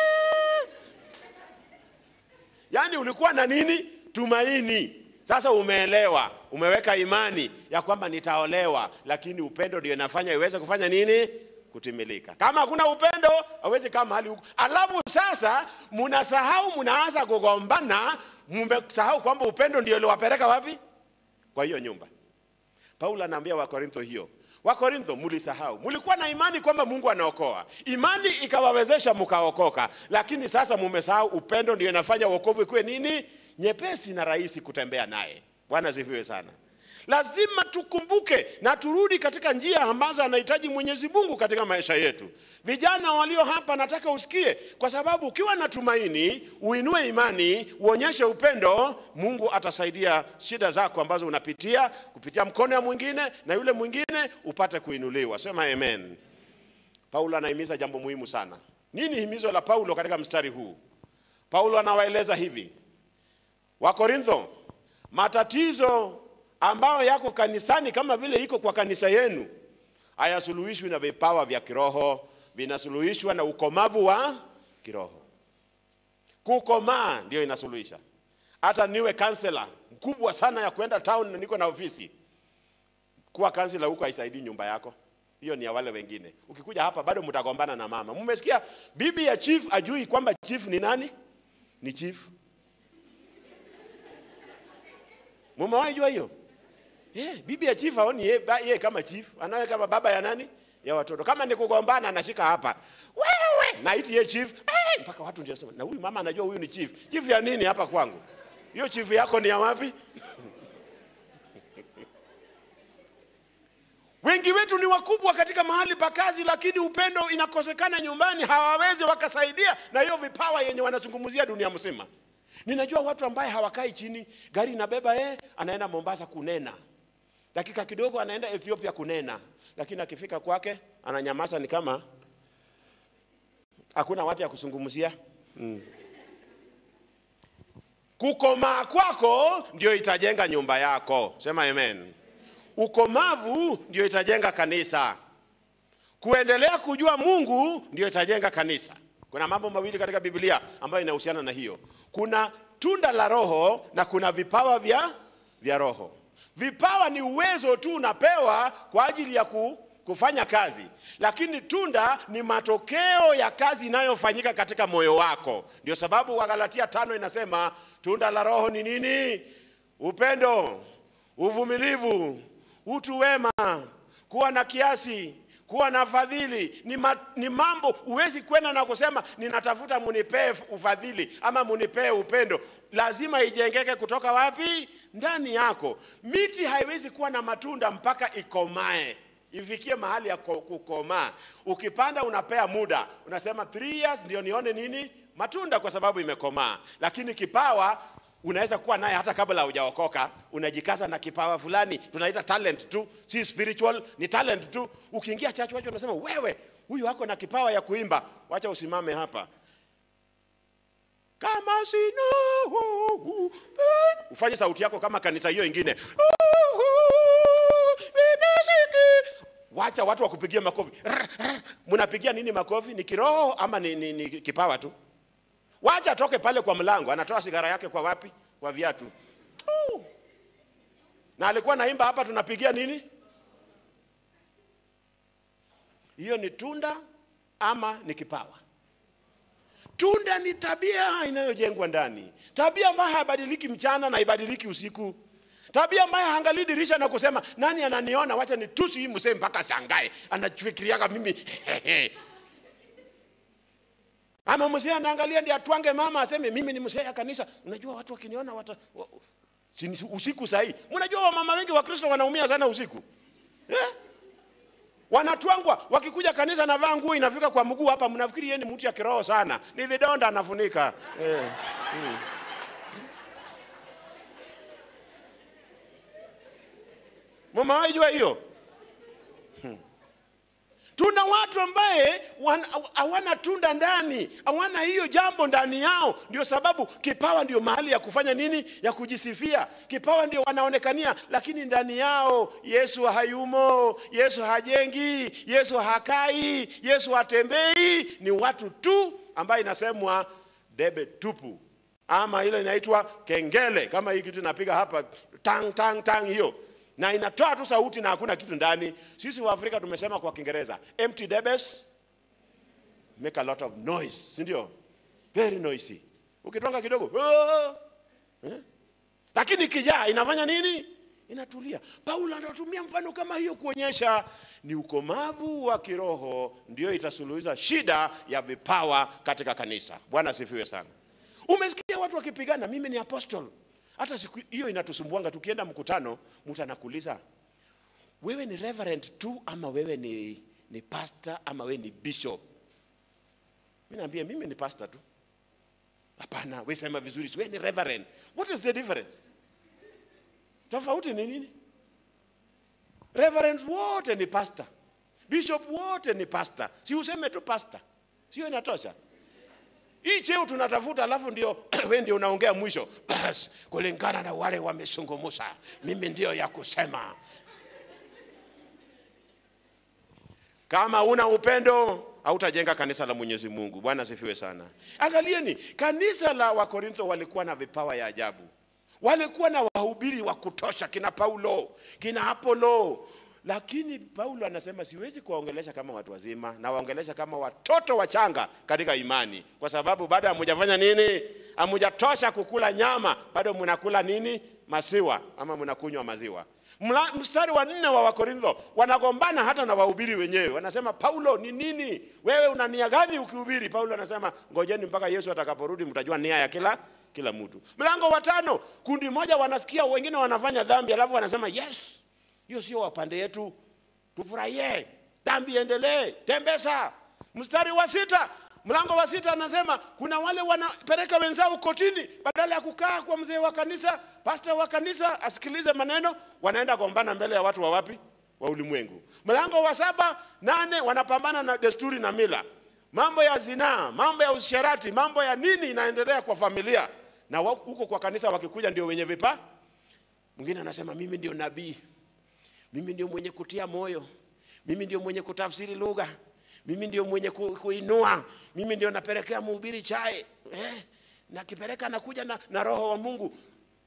Yaani ulikuwa na nini? Tumaini. Sasa umeelewa, umeweka imani ya kwamba nitaolewa, lakini upendo ndio inafanya iweze kufanya nini? Kutimilika. Kama hakuna upendo, hauwezi kama mahali huko. Alafu sasa mnasahau, mnaanza kugombana, mmesahau kwamba upendo ndio uliwapeleka wapi? Kwa hiyo nyumba. Paulo anaambia Wakorintho hiyo. Wakorintho mlisahau. Mlikuwa na imani kwamba Mungu anaokoa. Imani ikawawezesha mkaokoka, lakini sasa mmesahau upendo ndio inafanya wokovu ikuwe nini? Nyepesi na rahisi kutembea naye. Bwana asifiwe sana. Lazima tukumbuke na turudi katika njia ambazo anahitaji Mwenyezi Mungu katika maisha yetu. Vijana walio hapa nataka usikie, kwa sababu ukiwa na tumaini, uinue imani, uonyeshe upendo, Mungu atasaidia shida zako ambazo unapitia kupitia mkono ya mwingine, na yule mwingine upate kuinuliwa. Sema amen. Paulo anahimiza jambo muhimu sana. Nini himizo la Paulo katika mstari huu? Paulo anawaeleza hivi: Wakorintho, matatizo ambao yako kanisani kama vile iko kwa kanisa yenu hayasuluhishwi na vipawa vya kiroho, vinasuluhishwa na ukomavu wa kiroho. Kukomaa ndio inasuluhisha. Hata niwe kansela mkubwa sana ya kwenda town na niko na ofisi, kuwa kansela huko haisaidii nyumba yako. Hiyo ni ya wale wengine. Ukikuja hapa bado mtagombana na mama. Mmesikia bibi ya chief ajui kwamba chief ni nani? Ni chief. Mumewahi jua hiyo? Bibi ya chief haoni yeye kama chief, anawe kama baba ya nani? Ya watoto. Kama ni kugombana anashika hapa. Wewe, naiti yeye chief. Mpaka watu ndio wanasema, na huyu mama anajua huyu ni chief. Chief ya nini hapa kwangu? Hiyo chief yako ni ya wapi? Wengi wetu ni wakubwa katika mahali pa kazi, lakini upendo inakosekana nyumbani, hawawezi wakasaidia na hiyo vipawa yenye wanazungumzia dunia mzima. Ninajua watu ambaye hawakai chini, gari inabeba anaenda Mombasa kunena. Dakika kidogo anaenda Ethiopia kunena. Lakini akifika kwake ananyamaza, ni kama hakuna watu ya kuzungumzia. Kukomaa kwako ndio itajenga nyumba yako. Sema amen. Ukomavu ndio itajenga kanisa. Kuendelea kujua Mungu ndio itajenga kanisa. Kuna mambo mawili katika Biblia ambayo inahusiana na hiyo. Kuna tunda la Roho na kuna vipawa vya Roho. Vipawa ni uwezo tu unapewa kwa ajili ya kufanya kazi. Lakini tunda ni matokeo ya kazi inayofanyika katika moyo wako. Ndio sababu Wagalatia 5 inasema tunda la Roho ni nini? Upendo, uvumilivu, utu wema, kuwa na kiasi, kuwa na fadhili. Ni mambo uwezi kwenda na kusema ninatafuta munipee ufadhili ama munipee upendo. Lazima ijengeke kutoka wapi? Ndani yako. Miti haiwezi kuwa na matunda mpaka ikomae, ifikie mahali ya kukomaa. Ukipanda unapea muda, unasema 3 years ndio nione nini? Matunda, kwa sababu imekomaa. Lakini kipawa unaweza kuwa naye hata kabla hujaokoka, unajikaza na kipawa fulani, tunaita talent tu, si spiritual, ni talent tu. Ukiingia church watu wanasema wewe, huyu wako na kipawa ya kuimba, wacha usimame hapa. Kama sina ufanye sauti yako kama kanisa hiyo ingine. Wacha watu wakupigia makofi. Mnapigia nini makofi? Ni kiroho ama ni kipawa tu? Wacha atoke pale kwa mlango, anatoa sigara yake kwa wapi? Kwa viatu. Na alikuwa naimba hapa, tunapigia nini? Hiyo ni tunda ama ni kipawa? Tunda ni tabia inayojengwa ndani. Tabia ambayo haibadiliki mchana na haibadiliki usiku. Tabia ambayo haangalii dirisha na kusema nani ananiona, wacha nitusi hii msee mpaka shangae. Anafikiria mimi ama mzee anaangalia ndiye atwange mama aseme mimi ni mzee ya kanisa. Unajua watu wakiniona usiku sahi. Mnajua mama wengi wa Kristo wanaumia sana usiku. Wanatwangwa wakikuja kanisa na vaa nguo inafika kwa mguu hapa, mnafikiri yeye ni mtu ya kiroho sana. Ni vidonda anafunika. Mama wajua hiyo? Tuna watu ambaye hawana tunda ndani, hawana hiyo jambo ndani yao. Ndio sababu kipawa ndio mahali ya kufanya nini? Ya kujisifia. Kipawa ndio wanaonekania, lakini ndani yao Yesu hayumo, Yesu hajengi, Yesu hakai, Yesu hatembei. Ni watu tu ambaye inasemwa debe tupu, ama ile inaitwa kengele, kama hii kitu inapiga hapa tang tang tang hiyo, na inatoa tu sauti na hakuna kitu ndani. Sisi wa Afrika tumesema kwa Kiingereza, empty debes make a lot of noise, si ndio? Very noisy. Ukitwanga kidogo lakini kijaa inafanya nini? Inatulia. Paulo anatumia mfano kama hiyo kuonyesha ni ukomavu wa kiroho ndio itasuluhisha shida ya vipawa katika kanisa. Bwana asifiwe sana. Umesikia watu wakipigana, mimi ni apostle. Hata siku hiyo inatusumbuanga, tukienda mkutano mtu anakuuliza wewe ni reverend tu ama wewe ni pastor ama wewe ni bishop? Mimi naambia mimi ni pastor tu. Hapana, wewe sema vizuri, wewe ni reverend. What is the difference? Tofauti ni nini? Reverend wote ni pastor. Bishop wote ni pastor. Si useme tu pastor. Sio inatosha? Hii cheo tunatafuta alafu ndio wewe ndio unaongea mwisho. Bas, kulingana na wale wamesungumusa, mimi ndio ya kusema. Kama una upendo, hautajenga kanisa la Mwenyezi Mungu. Bwana asifiwe sana. Angalieni, kanisa la Wakorintho walikuwa na vipawa ya ajabu. Walikuwa na wahubiri wa kutosha, kina Paulo, kina Apolo. Lakini Paulo anasema siwezi kuwaongelesha kama watu wazima, na waongelesha kama watoto wachanga katika imani. Kwa sababu bado hamjafanya nini? Hamjatosha kukula nyama, bado mnakula nini? Maziwa, ama mnakunywa maziwa. Mstari wa 4 wa Wakorintho wanagombana hata na wahubiri wenyewe. Wanasema Paulo, ni nini? Wewe una nia gani ukihubiri? Paulo anasema ngojeni mpaka Yesu atakaporudi mtajua nia ya kila mtu. Mlango wa 5, kundi moja wanasikia wengine wanafanya dhambi, alafu wanasema yes, hiyo sio wapande yetu, tufurahie, dhambi endelee, tembesa. Mstari wa 6, mlango wa 6 anasema kuna wale wanapeleka wenzao kotini, badala ya kukaa kwa mzee wa kanisa, pastor wa kanisa asikilize maneno, wanaenda kugombana mbele ya watu wa wapi? Wa ulimwengu. Mlango wa 7, 8 wanapambana na desturi na mila. Mambo ya zinaa, mambo ya usherati, mambo ya nini inaendelea kwa familia. Na huko kwa kanisa wakikuja ndio wenye vipa. Mwingine anasema mimi ndio nabii. Mimi ndio mwenye kutia moyo. Mimi ndio mwenye kutafsiri lugha. Mimi ndio mwenye kuinua. Mimi ndio napelekea mhubiri chai. Na kipeleka anakuja na roho wa Mungu.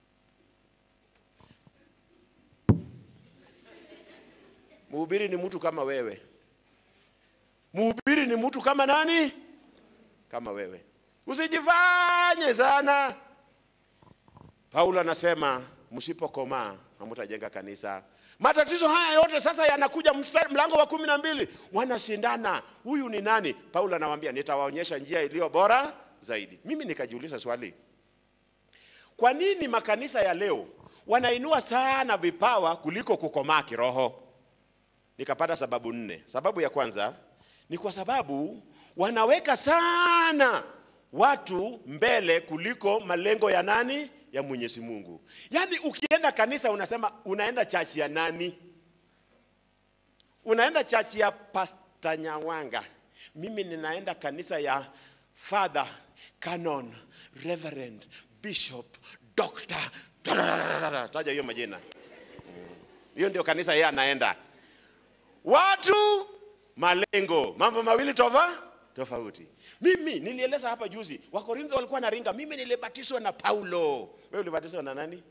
Mhubiri ni mtu kama wewe. Mhubiri ni mtu kama nani? Kama wewe. Usijifanye sana. Paulo anasema msipokomaa hamtajenga kanisa. Matatizo haya yote sasa yanakuja mlango wa 12. Wanashindana. Huyu ni nani? Paulo anawaambia nitawaonyesha njia iliyo bora zaidi. Mimi nikajiuliza swali. Kwa nini makanisa ya leo wanainua sana vipawa kuliko kukomaa kiroho? Nikapata sababu 4. Sababu ya kwanza ni kwa sababu wanaweka sana watu mbele kuliko malengo ya nani? Ya Mwenyezi Mungu. Yaani ukienda kanisa unasema unaenda church ya nani? Unaenda church ya Pastor Nyawanga. Mimi ninaenda kanisa ya Father, Canon, Reverend, Bishop, Doctor. Taja hiyo majina. Hiyo ndio kanisa yeye anaenda. Watu malengo, mambo mawili tofauti. Mimi nilieleza hapa juzi, Wakorintho walikuwa na ringa, mimi nilibatizwa na Paulo. Wewe ulibatizwa na nani?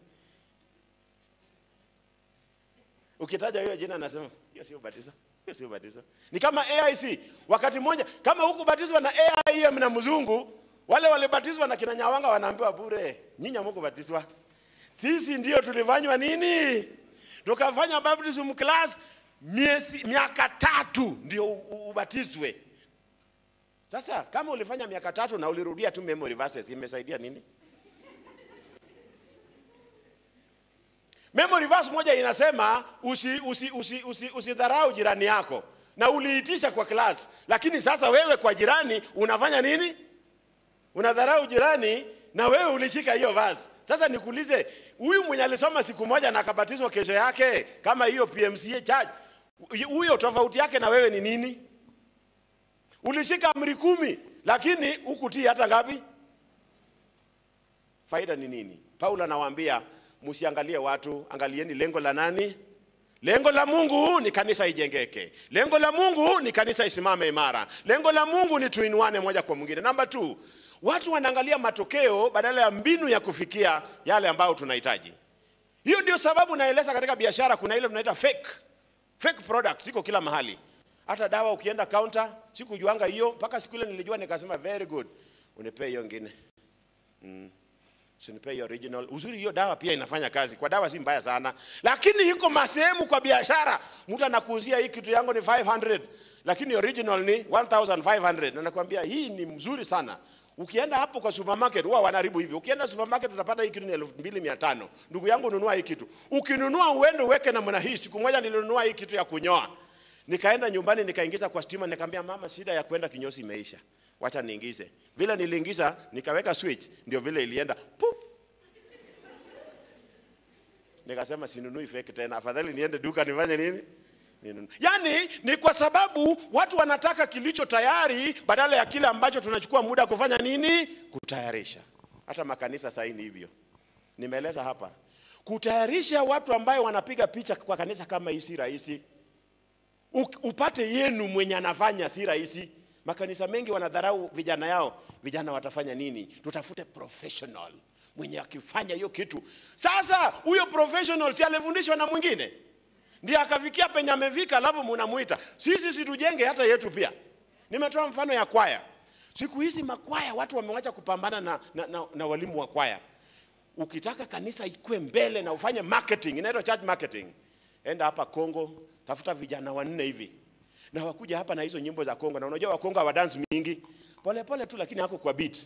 Ukitaja hiyo jina anasema, hiyo sio batizo. Hiyo sio batizo. Ni kama AIC, wakati mmoja kama huku batizwa na AIM na mzungu, wale walibatizwa na kina Nyawanga wanaambiwa bure, nyinyi hamkubatizwa. Sisi ndio tulifanywa nini? Tukafanya baptism class miaka 3 ndio ubatizwe. Sasa kama ulifanya miaka 3 na ulirudia tu memory verses, imesaidia nini? Memory verse moja inasema usidharau jirani yako, na uliitisha kwa class, lakini sasa wewe kwa jirani unafanya nini? Unadharau jirani na wewe ulishika hiyo verse. Sasa nikuulize, huyu mwenye alisoma siku moja na akabatizwa kesho yake kama hiyo PMCA church, huyo tofauti yake na wewe ni nini? Ulishika amri 10 lakini hukutii hata ngapi? Faida ni nini? Paulo anawaambia msiangalie watu, angalieni lengo la nani? Lengo la Mungu ni kanisa ijengeke. Lengo la Mungu ni kanisa isimame imara. Lengo la Mungu ni tuinuane moja kwa mwingine. Number 2, watu wanaangalia matokeo badala ya mbinu ya kufikia yale ambayo tunahitaji. Hiyo ndio sababu naeleza katika biashara kuna ile tunaita fake products iko kila mahali. Hata dawa ukienda counter, sikujuanga hiyo mpaka siku ile nilijua nikasema very good. Unipe hiyo nyingine. Usinipe hiyo original. Uzuri hiyo dawa pia inafanya kazi. Kwa dawa si mbaya sana. Lakini iko masehemu kwa biashara, mtu anakuuzia hii kitu yangu ni 500, lakini original ni 1500. Na nakwambia hii ni mzuri sana. Ukienda hapo kwa supermarket huwa wanaribu hivi. Ukienda supermarket utapata hii kitu ni 2500. Ndugu yangu nunua hii kitu. Ukinunua uende uweke na mwana hii. Siku moja nilinunua hii kitu ya kunyoa. Nikaenda nyumbani nikaingiza kwa stima, nikamwambia mama shida ya kwenda kinyozi imeisha. Wacha niingize. Vile niliingiza nikaweka switch ndio vile ilienda. Pup. Nikasema sinunui fake tena. Afadhali niende duka nifanye nini? Yaani ni kwa sababu watu wanataka kilicho tayari badala ya kile ambacho tunachukua muda kufanya nini? Kutayarisha. Hata makanisa sasa ni hivyo. Nimeeleza hapa. Kutayarisha watu ambao wanapiga picha kwa kanisa kama hii si rahisi. Upate yenu mwenye anafanya si rahisi. Makanisa mengi wanadharau vijana yao. Vijana watafanya nini? Tutafute professional mwenye akifanya hiyo kitu. Sasa huyo professional si alifundishwa na mwingine? Ndiye akafikia penye amefika, alafu mnamuita. Sisi tujenge hata yetu pia. Nimetoa mfano ya kwaya. Siku hizi makwaya watu wamewacha kupambana na walimu wa kwaya. Ukitaka kanisa ikue mbele na ufanye marketing, inaitwa church marketing. Enda hapa Kongo, tafuta vijana 4 hivi. Na wakuja hapa na hizo nyimbo za Kongo, na unajua wa Kongo wa dance mingi. Pole pole tu lakini hako kwa beat.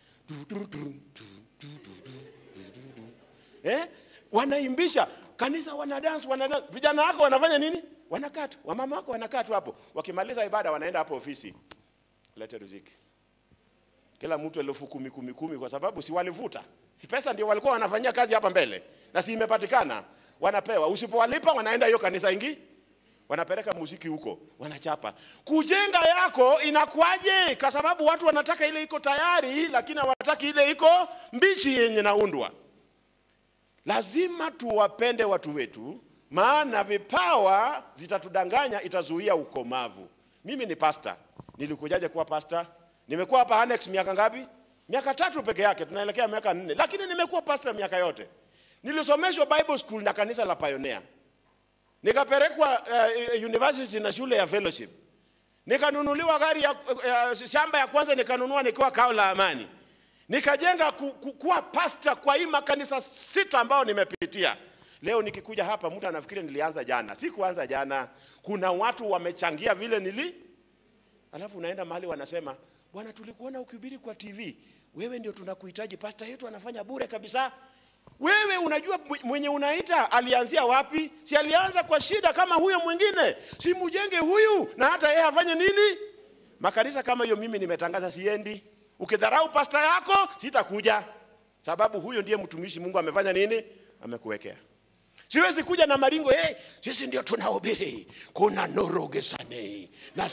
Wanaimbisha kanisa, wana dance. Vijana wako wanafanya nini? Wanakaa tu. Wamama wako wanakaa tu hapo. Wakimaliza ibada wanaenda hapo ofisi. Lete riziki. Kila mtu 10,000 kwa sababu si walivuta. Si pesa ndio walikuwa wanafanyia kazi hapa mbele. Na si imepatikana. Wanapewa. Usipowalipa wanaenda hiyo kanisa ingi. Wanapeleka muziki huko, wanachapa. Kujenga yako inakuaje? Kwa sababu watu wanataka ile iko tayari, lakini hawataki ile iko mbichi yenye naundwa. Lazima tuwapende watu wetu, maana vipawa zitatudanganya, itazuia ukomavu. Mimi ni pastor. Nilikujaje kuwa pastor? Nimekuwa hapa Annex miaka ngapi? Miaka 3 peke yake, tunaelekea miaka 4. Lakini nimekuwa pastor miaka yote. Nilisomeshwa Bible school na kanisa la Pioneer. Nikapelekwa university na shule ya fellowship. Nikanunuliwa gari ya shamba ya kwanza nikanunua nikiwa Kao la Amani. Nikajenga kuwa pastor kwa hii makanisa 6 ambao nimepitia. Leo nikikuja hapa mtu anafikiri nilianza jana. Sikuanza jana. Kuna watu wamechangia vile alafu unaenda mahali wanasema, "Bwana tulikuona ukihubiri kwa TV. Wewe ndio tunakuhitaji, pastor yetu anafanya bure kabisa." Wewe unajua mwenye unaita alianzia wapi? Si alianza kwa shida kama huyo mwingine? Si mjenge huyu na hata yeye afanye nini? Makanisa kama hiyo mimi nimetangaza siendi. Ukidharau pastor yako sitakuja. Sababu huyo ndiye mtumishi Mungu amefanya nini? Amekuwekea. Siwezi kuja na maringo, sisi ndio tunahubiri. Kuna norogesane. Na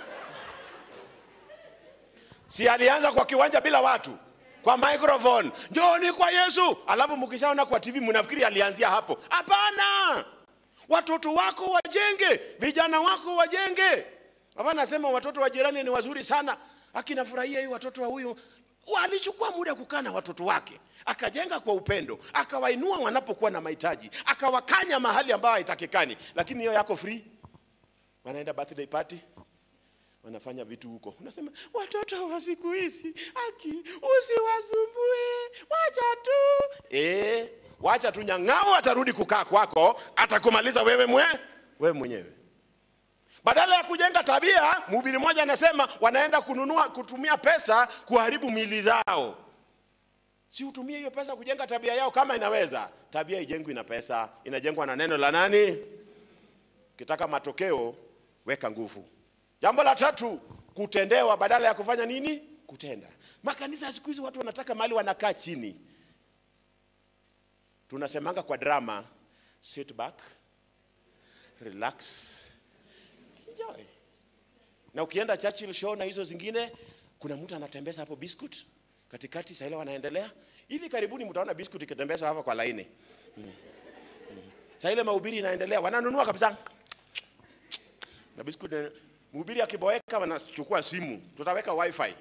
si alianza kwa kiwanja bila watu. Kwa microphone, njooni kwa Yesu. Alafu mkishaona kwa TV mnafikiri alianzia hapo. Hapana. Watoto wako wajenge, vijana wako wajenge. Hapa nasema watoto wa jirani ni wazuri sana. akinafurahia hii watoto wa huyu. Alichukua muda kukaa na watoto wake, akajenga kwa upendo, akawainua wanapokuwa na mahitaji, akawakanya mahali ambao haitakikani. Lakini hiyo yako free, wanaenda birthday party, wanafanya vitu huko. Unasema watoto wa siku hizi, usiwasumbue, wacha tu. Wacha tu, nyang'ao atarudi kukaa kwako, atakumaliza wewe mwenyewe. Badala ya kujenga tabia, mhubiri mmoja anasema wanaenda kutumia pesa kuharibu miili zao. Si utumie hiyo pesa kujenga tabia yao kama inaweza. Tabia ijengwi na pesa, inajengwa na neno la nani? Ukitaka matokeo, weka nguvu. Jambo la tatu, kutendewa badala ya kufanya nini? Kutenda. Makanisa siku hizi watu wanataka mahali wanakaa chini. Tunasemanga kwa drama, sit back, relax, enjoy. Na ukienda Churchill show na hizo zingine, kuna mtu anatembeza hapo biscuit katikati, sasa ile wanaendelea. Hivi karibuni mtaona biscuit ikitembeza hapa kwa laini. Sasa ile mahubiri inaendelea, wananunua kabisa. Na biscuit mhubiri akiboeka wanachukua simu, tutaweka wifi.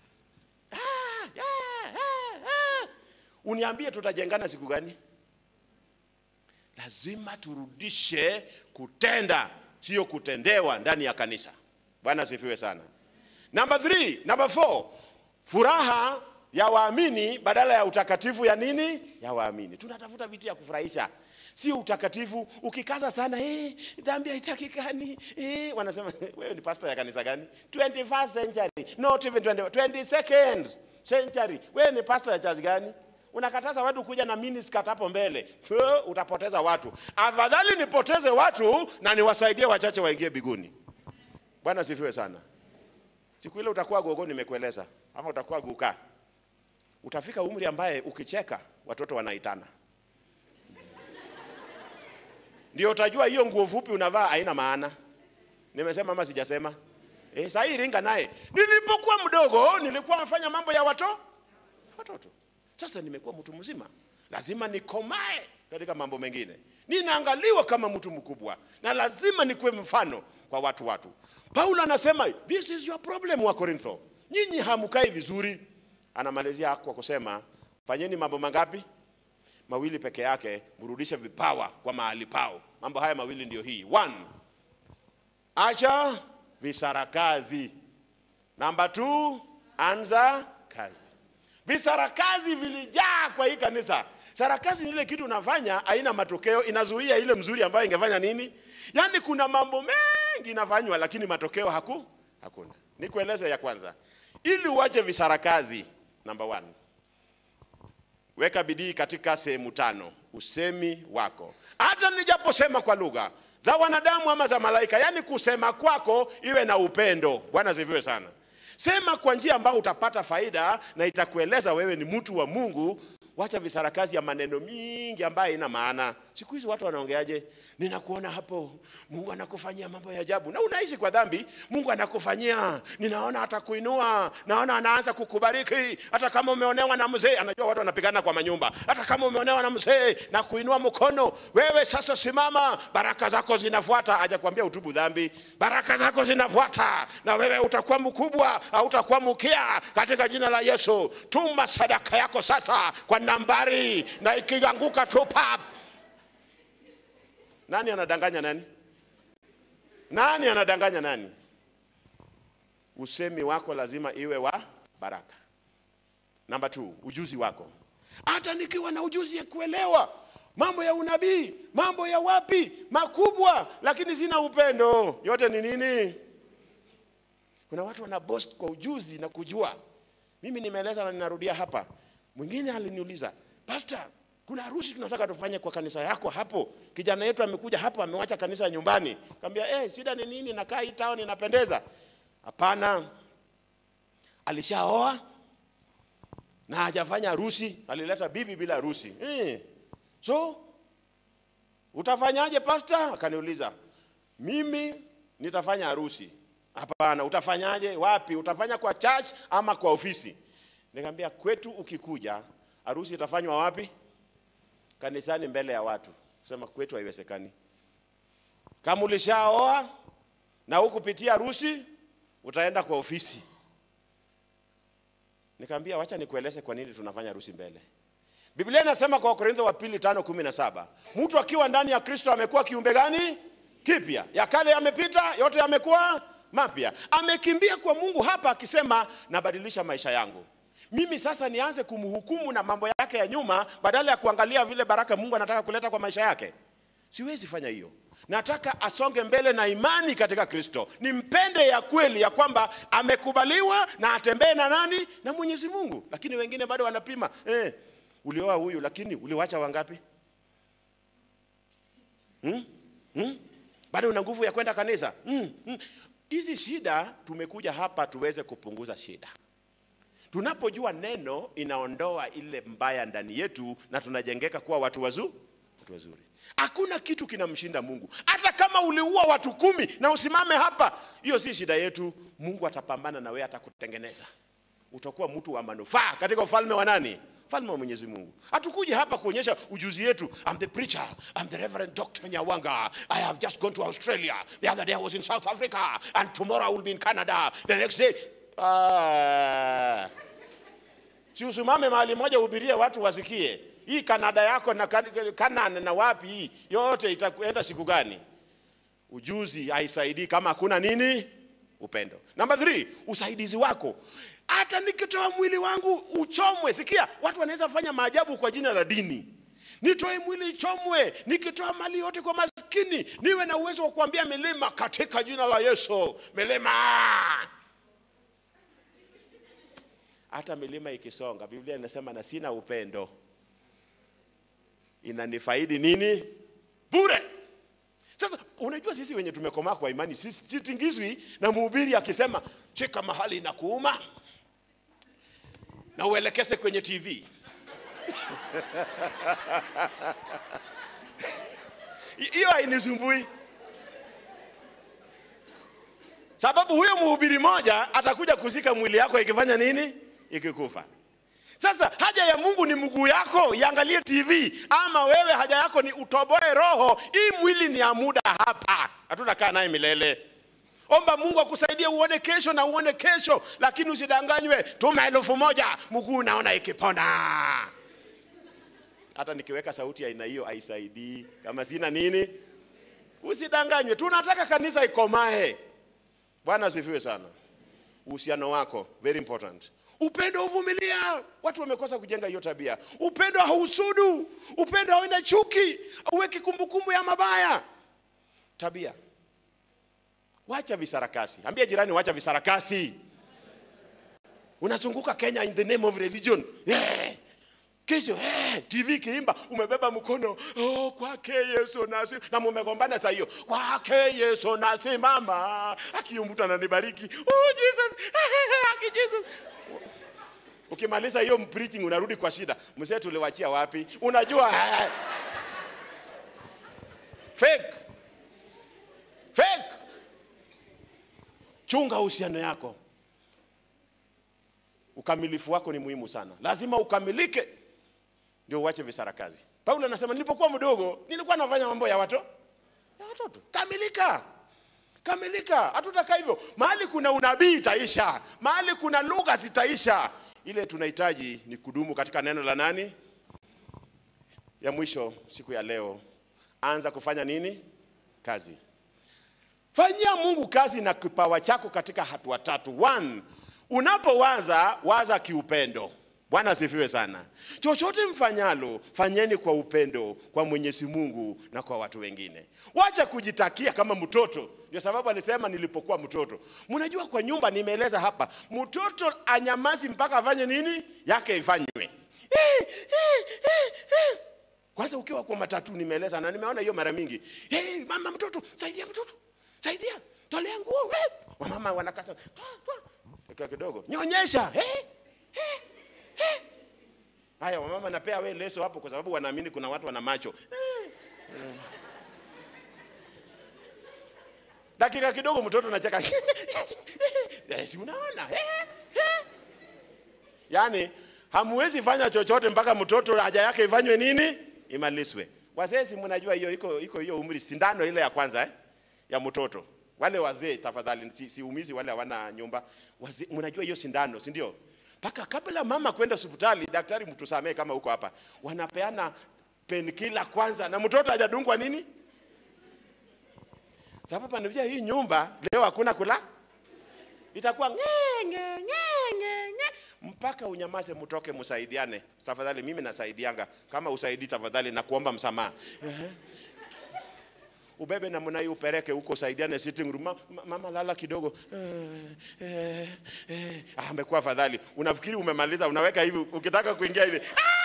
Uniambie tutajengana siku gani? Lazima turudishe kutenda, sio kutendewa ndani ya kanisa. Bwana asifiwe sana. Number 4, furaha ya waamini badala ya utakatifu ya nini? Ya waamini. Tunatafuta vitu ya kufurahisha, sio utakatifu. Ukikaza sana, dhambi haitakikani. Wanasema wewe ni pastor ya kanisa gani? 21st century, not even 22nd century. Wewe ni pastor ya church gani? Unakataza watu kuja na miniskirt hapo mbele. Utapoteza watu. Afadhali nipoteze watu na niwasaidie wachache waingie biguni. Bwana sifiwe sana. Siku ile utakuwa gogo, nimekueleza. Ama utakuwa guka. Utafika umri ambaye ukicheka watoto wanaitana. Ndio utajua hiyo nguo fupi unavaa haina maana. Nimesema ama sijasema? Sasa hii ringa naye. Nilipokuwa mdogo nilikuwa nafanya mambo ya watoto. Sasa nimekuwa mtu mzima, lazima nikomae katika mambo mengine. Ninaangaliwa kama mtu mkubwa na lazima nikuwe mfano kwa watu. Paulo anasema this is your problem wa Korintho. Nyinyi hamukai vizuri. Anamalizia kwa kusema fanyeni mambo mangapi? Mawili peke yake, mrudishe vipawa kwa mahali pao. Mambo haya mawili ndio hii. 1, acha visarakazi. Number 2, anza kazi. Visarakazi vilijaa kwa hii kanisa. Sarakazi ni ile kitu unafanya haina matokeo, inazuia ile mzuri ambayo ingefanya nini? Yaani kuna mambo mengi inafanywa lakini matokeo hakuna. Nikueleze ya kwanza. Ili uache visarakazi, number 1, weka bidii katika sehemu 5, usemi wako. Hata nijaposema kwa lugha za wanadamu ama za malaika, yani kusema kwako iwe na upendo. Bwana sifiwe sana. Sema kwa njia ambayo utapata faida na itakueleza wewe ni mtu wa Mungu. Wacha visarakazi ya maneno mingi ambayo ina maana. Siku hizi watu wanaongeaje? Ninakuona hapo, Mungu anakufanyia mambo ya ajabu. Na unaishi kwa dhambi, Mungu anakufanyia. Ninaona atakuinua, naona anaanza kukubariki. Hata kama umeonewa na mzee, anajua watu wanapigana kwa manyumba. Hata kama umeonewa na mzee na kuinua mkono, wewe sasa simama, baraka zako zinafuata. Hajakwambia utubu dhambi. Baraka zako zinafuata na wewe utakuwa mkubwa au utakuwa mkia katika jina la Yesu. Tuma sadaka yako sasa kwa nambari na ikianguka tu pap. Nani anadanganya nani? Nani anadanganya nani? Usemi wako lazima iwe wa baraka. Number 2, ujuzi wako. Hata nikiwa na ujuzi ya kuelewa mambo ya unabii, mambo ya wapi makubwa, lakini sina upendo, yote ni nini? Kuna watu wana boast kwa ujuzi na kujua. Mimi nimeeleza na ninarudia hapa. Mwingine aliniuliza, "Pastor, kuna harusi tunataka tufanye kwa kanisa yako hapo. Kijana yetu amekuja hapo, amewacha kanisa nyumbani." Nikamwambia, "Shida ni nini? Nakaa hii town inapendeza." "Hapana. Alishaoa na hajafanya harusi, alileta bibi bila harusi." "So utafanyaje pastor?" Akaniuliza. "Mimi nitafanya harusi." "Hapana, utafanyaje? Wapi? Utafanya kwa church ama kwa ofisi?" Nikamwambia, "Kwetu ukikuja, harusi itafanywa wapi?" "Kanisani mbele ya watu." Sema kwetu haiwezekani. Kama ulishaoa na hukupitia harusi, utaenda kwa ofisi. Nikamwambia wacha nikueleze kwa nini tunafanya harusi mbele. Biblia inasema kwa Korintho wa 2:5-17, mtu akiwa ndani ya Kristo amekuwa kiumbe gani? Kipya. Ya kale yamepita, yote yamekuwa mapya. Amekimbia kwa Mungu hapa akisema nabadilisha maisha yangu. Mimi sasa nianze kumhukumu na mambo yake ya nyuma badala ya kuangalia vile baraka Mungu anataka kuleta kwa maisha yake? Siwezi fanya hiyo. Nataka asonge mbele na imani katika Kristo. Nimpende ya kweli ya kwamba amekubaliwa na atembee na nani? Na Mwenyezi Mungu. Lakini wengine bado wanapima. Ulioa huyu lakini uliwacha wangapi? Bado una nguvu ya kwenda kanisa? Hizi shida tumekuja hapa tuweze kupunguza shida. Tunapojua neno inaondoa ile mbaya ndani yetu na tunajengeka kuwa watu wazuri. Hakuna kitu kinamshinda Mungu. Hata kama uliua watu 10 na usimame hapa, hiyo si shida yetu. Mungu atapambana na wewe, atakutengeneza. Utakuwa mtu wa manufaa katika ufalme wa nani? Ufalme wa Mwenyezi Mungu. Hatukuje hapa kuonyesha ujuzi yetu. I'm the preacher. I'm the Reverend Dr. Nyawanga. I have just gone to Australia. The other day I was in South Africa. And tomorrow I will be in Canada. The next day. Si usimame mahali moja uhubirie watu wasikie. Hii Canada yako na Canaan na wapi hii? Yote itakwenda siku gani? Ujuzi haisaidii kama hakuna nini? Upendo. Number 3, usaidizi wako. Hata nikitoa mwili wangu uchomwe. Sikia, watu wanaweza fanya maajabu kwa jina la dini. Nitoe mwili ichomwe, nikitoa mali yote kwa maskini, niwe na uwezo wa kuambia milima katika jina la Yesu, milima. Hata milima ikisonga, Biblia inasema na sina upendo, inanifaidi nini? Bure. Sasa unajua sisi wenye tumekomaa kwa imani, sisi sitingizwi na mhubiri akisema cheka mahali inakuuma na uelekeze kwenye TV. Hiyo hainisumbui. Sababu huyo mhubiri moja atakuja kuzika mwili yako ikifanya nini? Ikikufa. Sasa haja ya Mungu ni mguu yako, iangalie TV, ama wewe haja yako ni utoboe roho. Hii mwili ni ya muda hapa. Hatutakaa naye milele. Omba Mungu akusaidie uone kesho na uone kesho, lakini usidanganywe tuma 1,000 mguu naona ikipona. Hata nikiweka sauti ya aina hiyo haisaidii kama sina nini. Usidanganywe. Tunataka kanisa ikomae. Bwana asifiwe sana. Uhusiano wako very important. Upendo uvumilia. Watu wamekosa kujenga hiyo tabia. Upendo hausudu. Upendo hauna chuki. Uweke kumbukumbu ya mabaya. Tabia. Wacha visarakasi. Ambia jirani wacha visarakasi. Unazunguka Kenya in the name of religion. Kesho TV kiimba umebeba mkono, kwake Yesu nasi, na mumegombana saa hiyo, kwake Yesu nasi mama, akiyumbuta ananibariki, Jesus, Jesus. Ukimaliza hiyo preaching unarudi kwa shida. Mzee tuliwachia wapi? Unajua fake. Chunga uhusiano yako. Ukamilifu wako ni muhimu sana. Lazima ukamilike ndio uache visarakazi. Paulo anasema nilipokuwa mdogo nilikuwa nafanya mambo ya watoto. Kamilika. Hatutaka hivyo. Mahali kuna unabii itaisha. Mahali kuna lugha zitaisha. Ile tunahitaji ni kudumu katika neno la nani? Ya mwisho siku ya leo. Anza kufanya nini? Kazi. Fanyia Mungu kazi na kipawa chako katika hatua 3. 1, unapowaza waza kiupendo. Bwana asifiwe sana. Chochote mfanyalo, fanyeni kwa upendo kwa Mwenyezi Mungu na kwa watu wengine. Wacha kujitakia kama mtoto. Ndio sababu alisema nilipokuwa mtoto. Mnajua kwa nyumba nimeeleza hapa, mtoto anyamazi mpaka afanye nini? Yake ifanywe. Kwanza ukiwa kwa matatu nimeeleza na nimeona hiyo mara mingi. Mama mtoto, saidia mtoto. Saidia, tolea nguo. Wamama wanakasa. Kidogo. Nyonyesha. Haya wamama napea wewe leso hapo kwa sababu wanaamini kuna watu wana macho. Dakika kidogo mtoto anacheka. Unaona? Yaani hamwezi fanya chochote mpaka mtoto haja yake ifanywe nini? Imalizwe. Wazee mnajua hiyo hiyo umri sindano ile ya kwanza ya mtoto. Wale wazee tafadhali siumizi wale hawana nyumba. Wazee mnajua hiyo sindano, si ndio? Paka kabla mama kwenda hospitali, daktari mtusamee kama huko hapa, wanapeana painkiller kwanza na mtoto hajadungwa nini? Sababu panavia hii nyumba leo hakuna kula. Itakuwa nge mpaka unyamaze, mtoke msaidiane. Tafadhali mimi nasaidianga. Kama usaidi tafadhali na kuomba msamaha. Ubebe na mnai upeleke huko saidiane sitting room. Mama lala kidogo. Amekuwa afadhali. Unafikiri umemaliza, unaweka hivi, ukitaka kuingia hivi.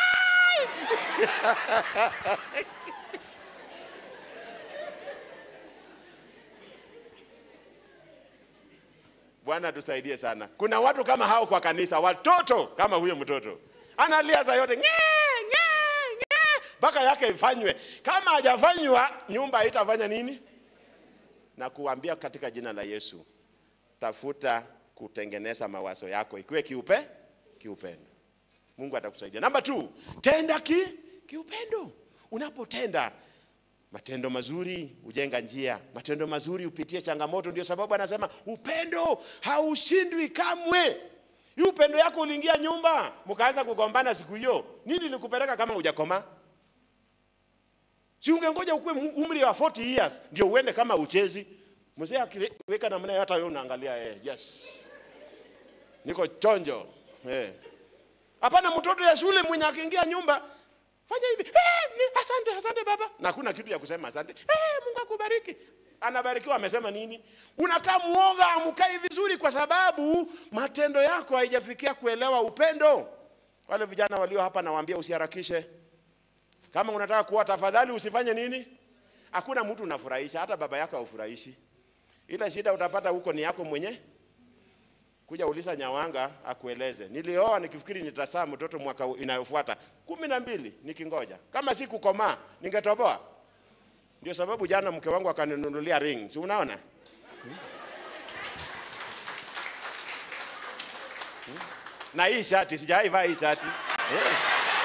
Bwana tusaidie sana. Kuna watu kama hao kwa kanisa, watoto kama huyo mtoto. Analia saa yote mpaka yake ifanywe. Kama hajafanywa, nyumba haitafanya nini? Na kuambia katika jina la Yesu, tafuta kutengeneza mawazo yako ikiwe kiupendo. Mungu atakusaidia. Namba 2, tenda kiupendo. Unapotenda matendo mazuri ujenga njia. Matendo mazuri upitie changamoto. Ndio sababu anasema upendo haushindwi kamwe. Hii upendo yako uliingia nyumba, mkaanza kugombana siku hiyo. Nini lilikupeleka kama hujakoma? Si ungengoja ukue umri wa 40 years ndio uende kama uchezi. Mzee akiweka namna hata wewe unaangalia yes. Niko chonjo. Hapana mtoto ya shule mwenye akiingia nyumba fanya hivi. Asante baba. Na hakuna kitu ya kusema asante. Mungu akubariki. Anabarikiwa amesema nini? Unakaa muoga, amkai vizuri kwa sababu matendo yako haijafikia kuelewa upendo. Wale vijana walio hapa nawaambia usiharakishe. Kama unataka kuwa, tafadhali usifanye nini? Hakuna mtu unafurahisha, hata baba yako haufurahishi. Ila shida utapata huko ni yako mwenye. Kuja uliza Nyawanga akueleze. Nilioa nikifikiri nitazaa mtoto mwaka inayofuata 12 nikingoja. Kama si kukomaa ningetoboa. Ndio sababu jana mke wangu akaninunulia ring. Si unaona? Na hii shati sijaivaa hii shati. Yes.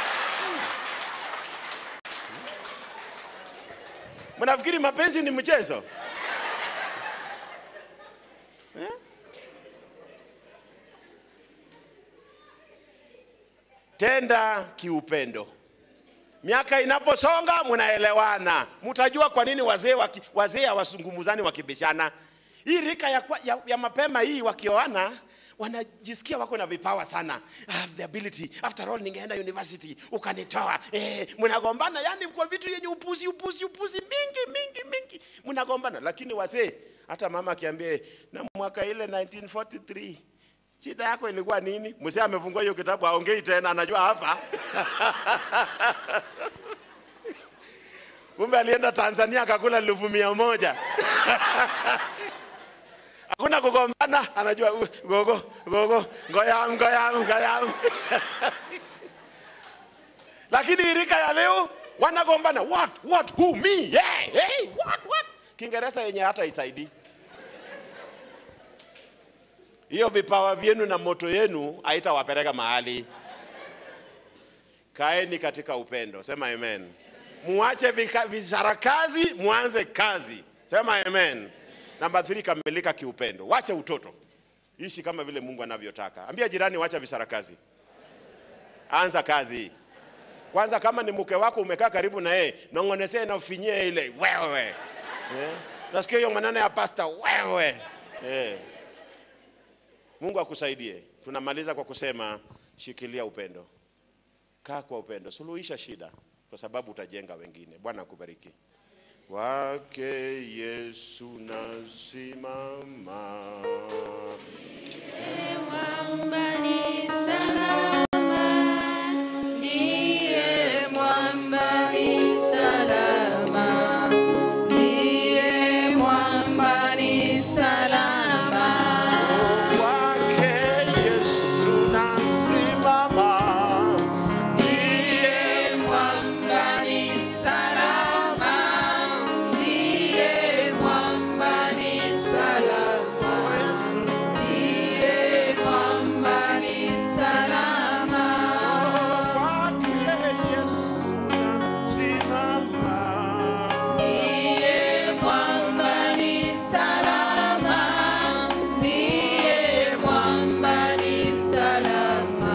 Mnafikiri mapenzi ni mchezo? Tenda kiupendo. Miaka inaposonga mnaelewana. Mtajua kwa nini wazee hawazungumzani wakibishana. Hii rika ya mapema hii wakioana wanajisikia wako na vipawa sana. I have the ability. After all ningeenda university ukanitoa. Mnagombana yani kwa vitu yenye upuzi mingi. Mnagombana lakini wazee, hata mama akiambie na mwaka ile 1943 shida yako ilikuwa nini? Mzee amefungua hiyo kitabu aongei tena, anajua hapa. Kumbe alienda Tanzania akakula 1,100. Hakuna kugombana, anajua ngoyam. Lakini irika ya leo wanagombana. What, who, me, hey, what? Kiingereza yenye hata isaidi. Hiyo vipawa vyenu na moto yenu haitawapeleka mahali. Kaeni katika upendo. Sema amen. Muache visarakazi, muanze kazi. Sema amen. Namba 3, kamilika kiupendo. Wacha utoto. Ishi kama vile Mungu anavyotaka. Ambia jirani wacha visarakazi. Anza kazi. Kwanza kama ni mke wako umekaa karibu na yeye, nongonesee na ufinyie ile wewe. Nasikia hiyo maneno ya pastor wewe. Mungu akusaidie. Tunamaliza kwa kusema shikilia upendo. Kaa kwa upendo. Suluhisha shida kwa sababu utajenga wengine. Bwana akubariki. Kwake Yesu nasimama. Mwamba ni salama, ndiye mwamba ni salama, ndiye mwamba ni salama. Kwake Yesu nasimama. Ndiye mwamba ni salama, ndiye mwamba ni salama, ndiye mwamba ni salama. Kwake Yesu nasimama. Ndiye mwamba ni salama, ndiye mwamba ni salama,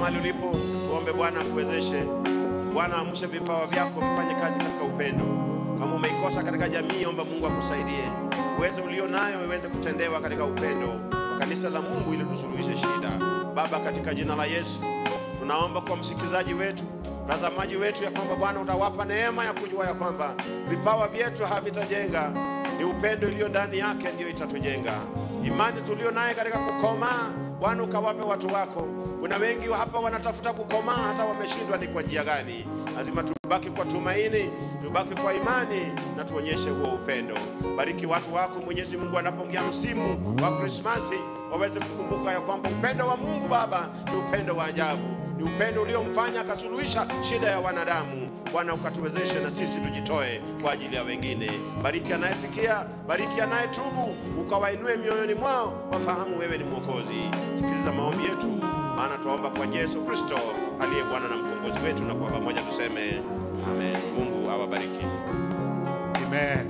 mahali ulipo, tuombe Bwana akuwezeshe. Bwana amshe vipawa vyako vifanye kazi katika upendo. Kama umeikosa katika jamii, omba Mungu akusaidie. Uwezo ulio nayo iweze kutendewa katika upendo kwa kanisa la Mungu ili tusuluhishe shida. Baba, katika jina la Yesu, tunaomba kwa msikizaji wetu, mtazamaji wetu, ya kwamba Bwana utawapa neema ya kujua ya kwamba vipawa vyetu havitajenga, ni upendo ulio ndani yake ndio itatujenga. Imani tulio naye katika kukomaa, Bwana ukawape watu wako. Kuna wengi hapa wanatafuta kukomaa, hata wameshindwa ni kwa njia gani. Lazima tubaki kwa tumaini, tubaki kwa imani na tuonyeshe huo upendo. Bariki watu wako Mwenyezi Mungu, anapoingia msimu wa Krismasi waweze kukumbuka ya kwamba upendo wa Mungu Baba ni upendo wa ajabu, ni upendo uliomfanya akasuluhisha shida ya wanadamu. Bwana ukatuwezeshe na sisi tujitoe kwa ajili ya wengine. Bariki anayesikia, bariki anayetubu, ukawainue mioyoni mwao wafahamu wewe ni Mwokozi. Sikiliza maombi yetu, maana tuomba kwa Yesu Kristo aliye Bwana na mkombozi wetu, na kwa pamoja tuseme amen. Mungu awabariki. Amen.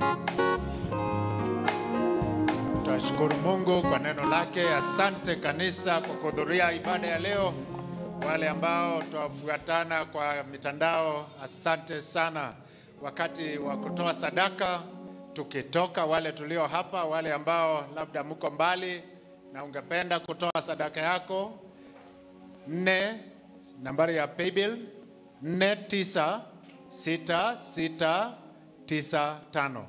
Tunashukuru Mungu kwa neno lake. Asante kanisa kwa kuhudhuria ibada ya leo. Wale ambao tuwafuatana kwa mitandao, asante sana. Wakati wa kutoa sadaka tukitoka, wale tulio hapa, wale ambao labda mko mbali na ungependa kutoa sadaka yako, nambari ya paybill 496695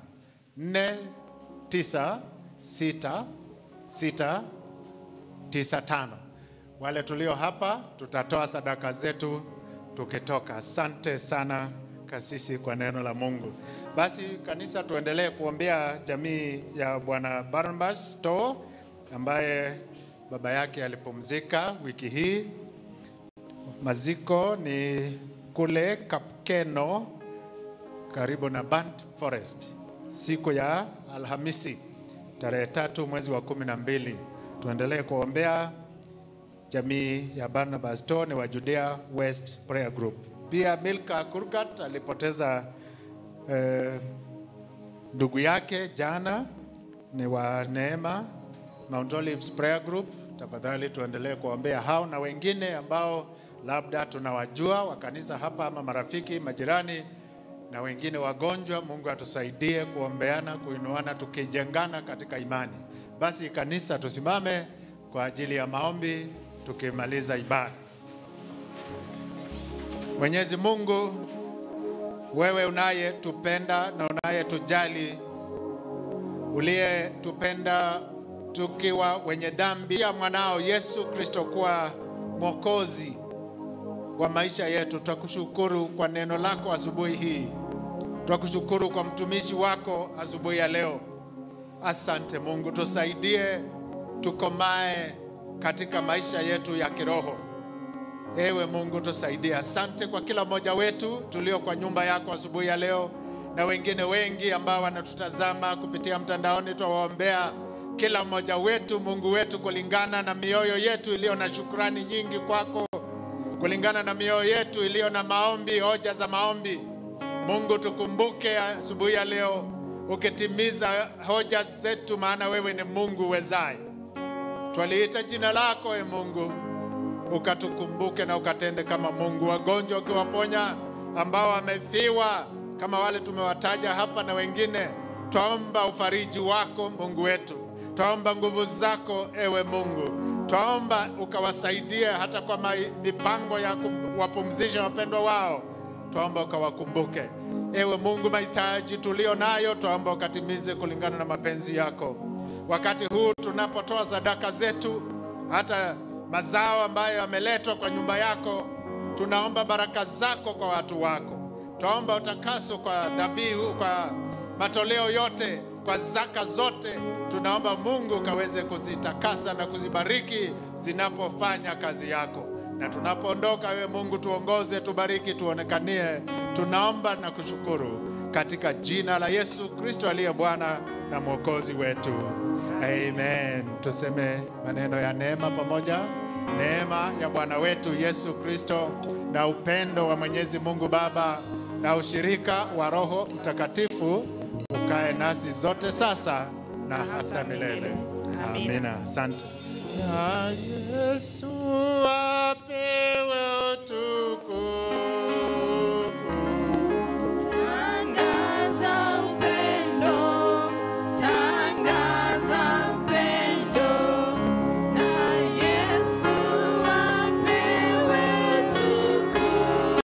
496695. Wale tulio hapa tutatoa sadaka zetu tukitoka. Asante sana kasisi kwa neno la Mungu. Basi kanisa, tuendelee kuombea jamii ya Bwana Barnabas To ambaye baba yake alipumzika wiki hii. Maziko ni kule Kapkeno karibu na Burnt Forest, siku ya Alhamisi tarehe 3 mwezi wa 12. Tuendelee kuombea jamii ya Barnabas To ni wa Judea West Prayer Group. Pia Milka Kurkat alipoteza ndugu yake jana, ni wa Neema Mount Olives Prayer Group. Tafadhali tuendelee kuombea hao na wengine ambao labda tunawajua wa kanisa hapa ama marafiki, majirani na wengine wagonjwa. Mungu atusaidie kuombeana, kuinuana, tukijengana katika imani. Basi kanisa, tusimame kwa ajili ya maombi tukimaliza ibada. Mwenyezi Mungu, wewe unayetupenda na unayetujali, uliyetupenda tukiwa wenye dhambi, ya mwanao Yesu Kristo kuwa Mwokozi wa maisha yetu. Twakushukuru kwa neno lako asubuhi hii. Twakushukuru kwa mtumishi wako asubuhi ya leo. Asante Mungu, tusaidie tukomae katika maisha yetu ya kiroho. Ewe Mungu tusaidie. Asante kwa kila mmoja wetu tulio kwa nyumba yako asubuhi ya leo, na wengine wengi ambao wanatutazama kupitia mtandaoni. Twawaombea kila mmoja wetu, Mungu wetu, kulingana na mioyo yetu iliyo na shukrani nyingi kwako, kulingana na mioyo yetu iliyo na maombi, hoja za maombi. Mungu, tukumbuke asubuhi ya leo ukitimiza hoja zetu, maana wewe ni Mungu wezaye. Twaliita jina lako, Mungu, ukatukumbuke na ukatende kama Mungu. Wagonjwa ukiwaponya, ambao wamefiwa kama wale tumewataja hapa na wengine, twaomba ufariji wako Mungu wetu. Twaomba nguvu zako ewe Mungu. Twaomba ukawasaidie hata kwa mipango ya kuwapumzisha wapendwa wao. Twaomba ukawakumbuke ewe Mungu. Mahitaji tulio nayo twaomba ukatimize kulingana na mapenzi yako. Wakati huu tunapotoa sadaka zetu, hata mazao ambayo yameletwa kwa nyumba yako, tunaomba baraka zako kwa watu wako. Twaomba utakaso kwa dhabihu, kwa matoleo yote, kwa zaka zote. Tunaomba Mungu kaweze kuzitakasa na kuzibariki zinapofanya kazi yako. Na tunapoondoka wewe Mungu, tuongoze, tubariki, tuonekanie. Tunaomba na kushukuru katika jina la Yesu Kristo aliye Bwana na Mwokozi wetu. Amen. Tuseme maneno ya neema pamoja. Neema ya Bwana wetu Yesu Kristo na upendo wa Mwenyezi Mungu Baba na ushirika wa Roho Mtakatifu ukae nasi zote sasa na hata milele. Amina. Asante. Ya Yesu